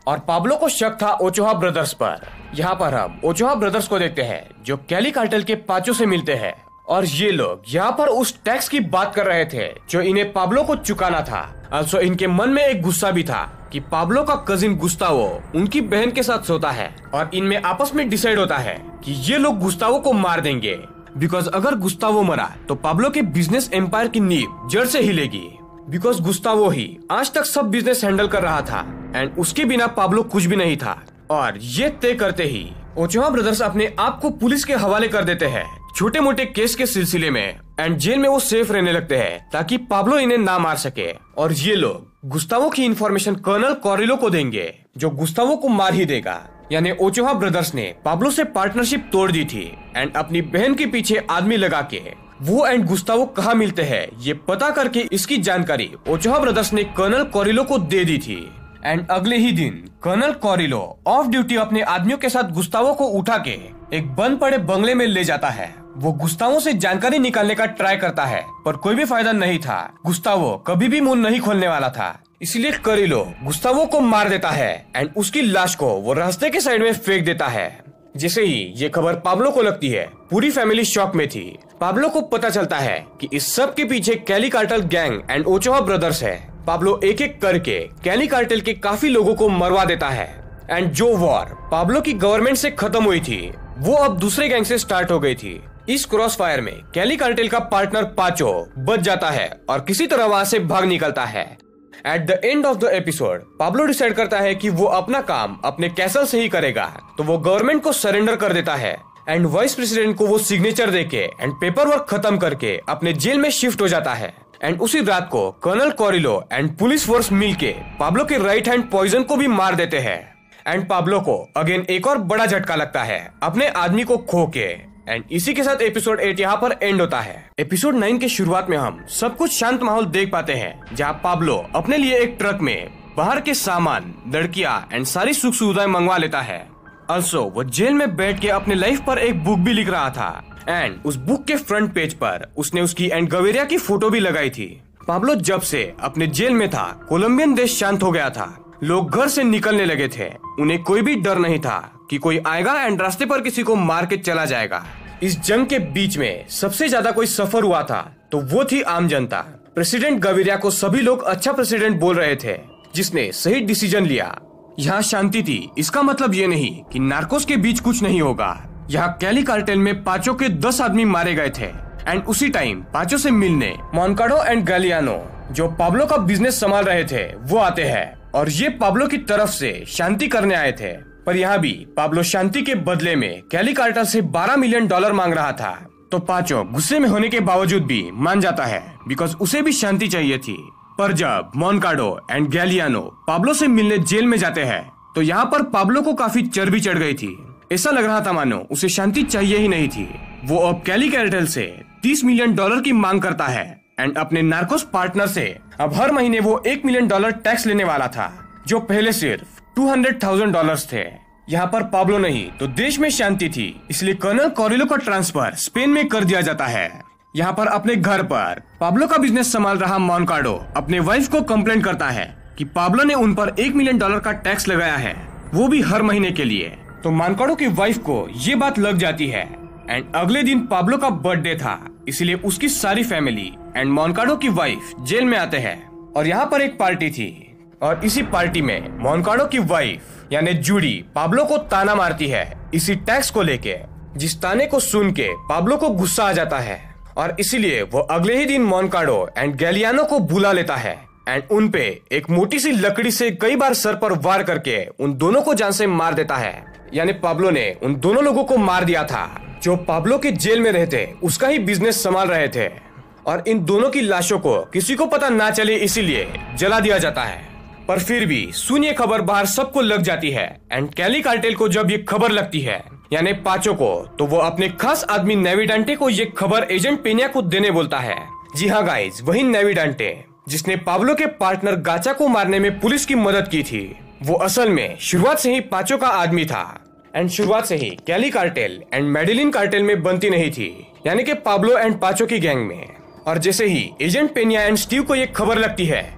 और पाब्लो को शक था ओचोहा ब्रदर्स पर। यहाँ पर हम ओचोहा ब्रदर्स को देखते हैं जो कैली कार्टेल के पाचो से मिलते हैं और ये लोग यहाँ पर उस टैक्स की बात कर रहे थे जो इन्हें पाब्लो को चुकाना था। also इनके मन में एक गुस्सा भी था कि पाब्लो का कजिन गुस्तावो उनकी बहन के साथ सोता है और इनमें आपस में डिसाइड होता है कि ये लोग गुस्तावो को मार देंगे, बिकॉज अगर गुस्तावो मरा तो पाब्लो के बिजनेस एम्पायर की नींव जड़ से हिलेगी। बिकॉज गुस्तावो ही आज तक सब बिजनेस हैंडल कर रहा था एंड उसके बिना पाब्लो कुछ भी नहीं था। और ये तय करते ही ओचोहा ब्रदर्स अपने आप को पुलिस के हवाले कर देते हैं छोटे मोटे केस के सिलसिले में एंड जेल में वो सेफ रहने लगते हैं ताकि पाब्लो इन्हें ना मार सके। और ये लोग गुस्तावो की इंफॉर्मेशन कर्नल कोरिलो को देंगे जो गुस्तावो को मार ही देगा। यानी ओचोहा ब्रदर्स ने पाब्लो से पार्टनरशिप तोड़ दी थी एंड अपनी बहन के पीछे आदमी लगा के वो एंड गुस्तावो कहाँ मिलते हैं ये पता करके इसकी जानकारी ओचोहा ब्रदर्स ने कर्नल कोरिलो को दे दी थी। एंड अगले ही दिन कर्नल कोरिलो ऑफ ड्यूटी अपने आदमियों के साथ गुस्तावो को उठा के एक बंद पड़े बंगले में ले जाता है। वो गुस्तावो से जानकारी निकालने का ट्राई करता है पर कोई भी फायदा नहीं था। गुस्तावो कभी भी मुंह नहीं खोलने वाला था, इसलिए कोरिलो गुस्तावो को मार देता है एंड उसकी लाश को वो रास्ते के साइड में फेंक देता है। जैसे ही ये खबर पाब्लो को लगती है पूरी फैमिली शॉक में थी। पाब्लो को पता चलता है कि इस सब के पीछे Cali cartel gang and Ochoa brothers है। पाब्लो एक एक करके कैली कार्टेल के काफी लोगों को मरवा देता है एंड जो वॉर पाब्लो की गवर्नमेंट से खत्म हुई थी वो अब दूसरे गैंग से स्टार्ट हो गई थी। इस क्रॉस फायर में कैली कार्टेल का पार्टनर पाचो बच जाता है और किसी तरह वहां से भाग निकलता है। At the end of the episode Pablo decide करता है कि वो अपना काम अपने कैसल से ही करेगा, तो वो गवर्नमेंट को सरेंडर कर देता है एंड वाइस प्रेसिडेंट को वो सिग्नेचर देके एंड पेपर वर्क खत्म करके अपने जेल में शिफ्ट हो जाता है। एंड उसी रात को colonel Carrillo and police force मिलके पाब्लो के राइट हैंड पॉइजन को भी मार देते हैं। एंड पाब्लो को अगेन एक और बड़ा झटका लगता है अपने आदमी को खो के। एंड इसी के साथ एपिसोड एट यहाँ पर एंड होता है। एपिसोड नाइन के शुरुआत में हम सब कुछ शांत माहौल देख पाते हैं जहाँ पाब्लो अपने लिए एक ट्रक में बाहर के सामान, लड़कियां एंड सारी सुख सुविधाएं मंगवा लेता है। ऑल्सो वो जेल में बैठ के अपने लाइफ पर एक बुक भी लिख रहा था एंड उस बुक के फ्रंट पेज पर उसने उसकी एंड गवेरिया की फोटो भी लगाई थी। पाब्लो जब से अपने जेल में था कोलंबियन देश शांत हो गया था, लोग घर से निकलने लगे थे, उन्हें कोई भी डर नहीं था कि कोई आएगा एंड रास्ते पर किसी को मार के चला जाएगा। इस जंग के बीच में सबसे ज्यादा कोई सफर हुआ था तो वो थी आम जनता। प्रेसिडेंट गवेरिया को सभी लोग अच्छा प्रेसिडेंट बोल रहे थे जिसने सही डिसीजन लिया। यहाँ शांति थी, इसका मतलब ये नहीं कि नार्कोस के बीच कुछ नहीं होगा। यहाँ कैली कार्टेल में पाचो के दस आदमी मारे गए थे एंड उसी टाइम पाचो से मिलने मोनकाडो एंड गैलियानो जो पाब्लो का बिजनेस संभाल रहे थे वो आते हैं और ये पाब्लो की तरफ से शांति करने आए थे। पर यहाँ भी पाब्लो शांति के बदले में कैली कार्टेल से बारह मिलियन डॉलर मांग रहा था, तो पाचो गुस्से में होने के बावजूद भी मान जाता है बिकॉज उसे भी शांति चाहिए थी। पर जब मोनकाडो एंड गैलियानो पाब्लो से मिलने जेल में जाते हैं तो यहाँ पर पाब्लो को काफी चर्बी चढ़ गई थी। ऐसा लग रहा था मानो उसे शांति चाहिए ही नहीं थी। वो अब कैली कार्टेल से तीस मिलियन डॉलर की मांग करता है एंड अपने नार्कोस पार्टनर से अब हर महीने वो एक मिलियन डॉलर टैक्स लेने वाला था जो पहले सिर्फ दो सौ हज़ार डॉलर्स थे। यहाँ पर पाब्लो नहीं तो देश में शांति थी, इसलिए कर्नल कोरिलो का ट्रांसफर स्पेन में कर दिया जाता है। यहाँ पर अपने घर पर पाब्लो का बिजनेस संभाल रहा मोनकाडो अपने वाइफ को कंप्लेंट करता है कि पाब्लो ने उन पर एक मिलियन डॉलर का टैक्स लगाया है, वो भी हर महीने के लिए। तो मोनकाडो की वाइफ को ये बात लग जाती है एंड अगले दिन पाब्लो का बर्थडे था, इसलिए उसकी सारी फैमिली एंड मोनकाडो की वाइफ जेल में आते हैं और यहाँ पर एक पार्टी थी और इसी पार्टी में मोनकाडो की वाइफ यानी जूडी पाब्लो को ताना मारती है इसी टैक्स को लेके, जिस ताने को सुन के पाब्लो को गुस्सा आ जाता है और इसीलिए वो अगले ही दिन मोनकाडो एंड गैलियानो को बुला लेता है एंड उन पे एक मोटी सी लकड़ी से कई बार सर पर वार करके उन दोनों को जान से मार देता है। यानी पाब्लो ने उन दोनों लोगों को मार दिया था जो पाब्लो के जेल में रहते उसका ही बिजनेस संभाल रहे थे और इन दोनों की लाशों को किसी को पता ना चले इसीलिए जला दिया जाता है। पर फिर भी सुन ये खबर बाहर सबको लग जाती है एंड कैली कार्टेल को जब ये खबर लगती है यानी पाचो को, तो वो अपने खास आदमी नेविडांटे को ये खबर एजेंट पेनिया को देने बोलता है। जी हाँ गाइज, वही नेविडांटे जिसने पाब्लो के पार्टनर गाचा को मारने में पुलिस की मदद की थी, वो असल में शुरुआत से ही पाचो का आदमी था एंड शुरुआत से ही Cali cartel and Medellin cartel में बनती नहीं थी, यानी कि पाब्लो एंड पाचो की गैंग में। और जैसे ही एजेंट पेनिया एंड स्टीव को ये खबर लगती है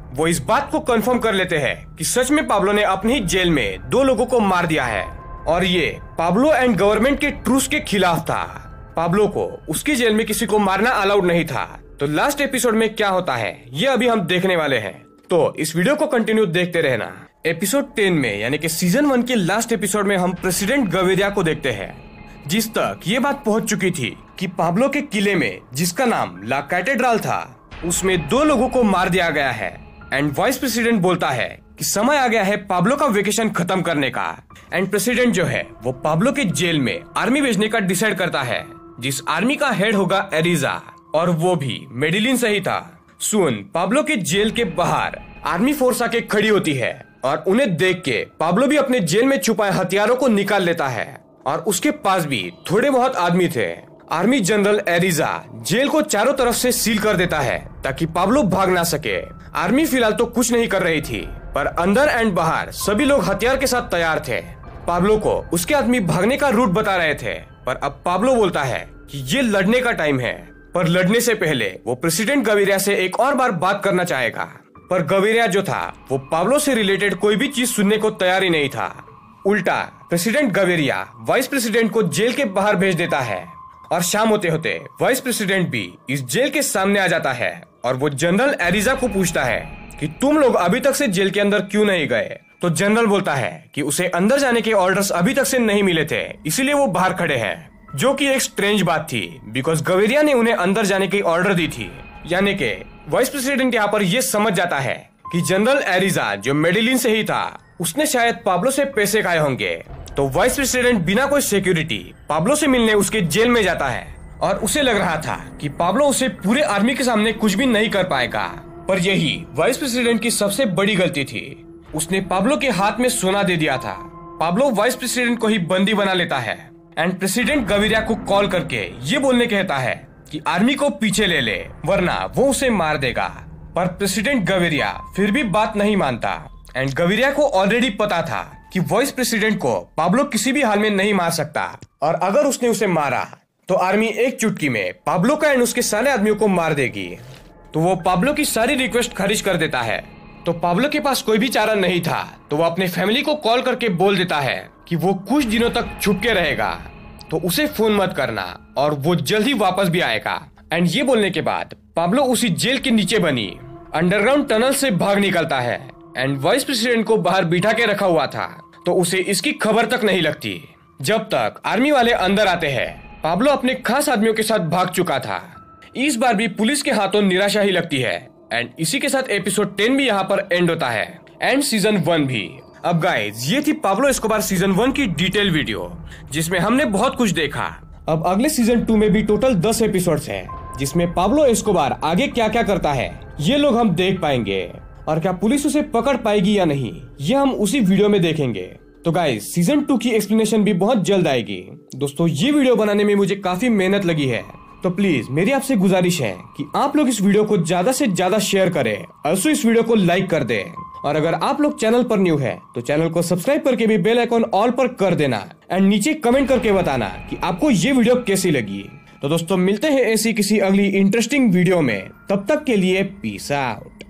वो इस बात को कंफर्म कर लेते हैं कि सच में पाब्लो ने अपनी ही जेल में दो लोगों को मार दिया है और ये पाब्लो एंड गवर्नमेंट के ट्रूस के खिलाफ था। पाब्लो को उसकी जेल में किसी को मारना अलाउड नहीं था। तो लास्ट एपिसोड में क्या होता है ये अभी हम देखने वाले हैं, तो इस वीडियो को कंटिन्यू देखते रहना। एपिसोड टेन में यानी कि सीजन वन के लास्ट एपिसोड में हम प्रेसिडेंट गवेरिया को देखते हैं, जिस तक ये बात पहुंच चुकी थी कि पाब्लो के किले में जिसका नाम ला कैथेड्रल था उसमें दो लोगों को मार दिया गया है। एंड वाइस प्रेसिडेंट बोलता है कि समय आ गया है पाब्लो का वेकेशन खत्म करने का। एंड प्रेसिडेंट जो है वो पाब्लो के जेल में आर्मी भेजने का डिसाइड करता है, जिस आर्मी का हेड होगा एरिजा, और वो भी मेडिलिन से ही था। सुन पाब्लो के जेल के बाहर आर्मी फोर्स आके खड़ी होती है और उन्हें देख के पाब्लो भी अपने जेल में छुपाए हथियारों को निकाल लेता है और उसके पास भी थोड़े बहुत आदमी थे। आर्मी जनरल एरिजा जेल को चारों तरफ से सील कर देता है ताकि पाब्लो भाग ना सके। आर्मी फिलहाल तो कुछ नहीं कर रही थी, पर अंदर एंड बाहर सभी लोग हथियार के साथ तैयार थे। पाब्लो को उसके आदमी भागने का रूट बता रहे थे, पर अब पाब्लो बोलता है कि ये लड़ने का टाइम है। पर लड़ने से पहले वो प्रेसिडेंट गवेरिया से एक और बार बात करना चाहेगा, पर गवेरिया जो था वो पाब्लो से रिलेटेड कोई भी चीज सुनने को तैयार ही नहीं था। उल्टा प्रेसिडेंट गवेरिया वाइस प्रेसिडेंट को जेल के बाहर भेज देता है और शाम होते होते वाइस प्रेसिडेंट भी इस जेल के सामने आ जाता है और वो जनरल एरिजा को पूछता है कि तुम लोग अभी तक से जेल के अंदर क्यों नहीं गए। तो जनरल बोलता है कि उसे अंदर जाने के ऑर्डर्स अभी तक से नहीं मिले थे, इसीलिए वो बाहर खड़े हैं। जो कि एक स्ट्रेंज बात थी, बिकॉज गवेरिया ने उन्हें अंदर जाने की ऑर्डर दी थी। यानी कि वाइस प्रेसिडेंट यहाँ पर ये समझ जाता है कि जनरल एरिजा जो मेडिलिन से ही था उसने शायद पाब्लो से पैसे खाए होंगे। तो वाइस प्रेसिडेंट बिना कोई सिक्योरिटी पाब्लो से मिलने उसके जेल में जाता है और उसे लग रहा था कि पाब्लो उसे पूरे आर्मी के सामने कुछ भी नहीं कर पाएगा। पर यही वाइस प्रेसिडेंट की सबसे बड़ी गलती थी, उसने पाब्लो के हाथ में सोना दे दिया था। पाब्लो वाइस प्रेसिडेंट को ही बंदी बना लेता है एंड प्रेसिडेंट गवेरिया को कॉल करके ये बोलने कहता है कि आर्मी को पीछे ले ले वरना वो उसे मार देगा। पर प्रेसिडेंट गवेरिया फिर भी बात नहीं मानता एंड गवेरिया को ऑलरेडी पता था कि वाइस प्रेसिडेंट को पाब्लो किसी भी हाल में नहीं मार सकता, और अगर उसने उसे मारा तो आर्मी एक चुटकी में पाब्लो का एंड उसके सारे आदमियों को मार देगी। तो वो पाब्लो की सारी रिक्वेस्ट खारिज कर देता है। तो पाब्लो के पास कोई भी चारा नहीं था, तो वो अपने फैमिली को कॉल करके बोल देता है कि वो कुछ दिनों तक छुप के रहेगा, तो उसे फोन मत करना और वो जल्द ही वापस भी आएगा। एंड ये बोलने के बाद पाब्लो उसी जेल के नीचे बनी अंडरग्राउंड टनल से भाग निकलता है एंड वाइस प्रेसिडेंट को बाहर बिठा के रखा हुआ था, तो उसे इसकी खबर तक नहीं लगती। जब तक आर्मी वाले अंदर आते हैं, पाब्लो अपने खास आदमियों के साथ भाग चुका था। इस बार भी पुलिस के हाथों निराशा ही लगती है एंड इसी के साथ एपिसोड टेन भी यहाँ पर एंड होता है एंड सीजन वन भी। अब गाइज ये थी पाब्लो एस्कोबार सीजन वन की डिटेल वीडियो, जिसमें हमने बहुत कुछ देखा। अब अगले सीजन टू में भी टोटल दस एपिसोड्स हैं, जिसमें पाब्लो एस्कोबार आगे क्या क्या करता है ये लोग हम देख पाएंगे, और क्या पुलिस उसे पकड़ पाएगी या नहीं ये हम उसी वीडियो में देखेंगे। तो गाइज सीजन टू की एक्सप्लेनेशन भी बहुत जल्द आएगी। दोस्तों ये वीडियो बनाने में मुझे काफी मेहनत लगी है, तो प्लीज मेरी आपसे गुजारिश है कि आप लोग इस वीडियो को ज्यादा से ज्यादा शेयर करें, ऑल्सो इस वीडियो को लाइक कर दें। और अगर आप लोग चैनल पर न्यू है तो चैनल को सब्सक्राइब करके भी बेल आइकॉन ऑल पर कर देना एंड नीचे कमेंट करके बताना कि आपको ये वीडियो कैसी लगी। तो दोस्तों मिलते हैं ऐसी किसी अगली इंटरेस्टिंग वीडियो में, तब तक के लिए पीस आउट।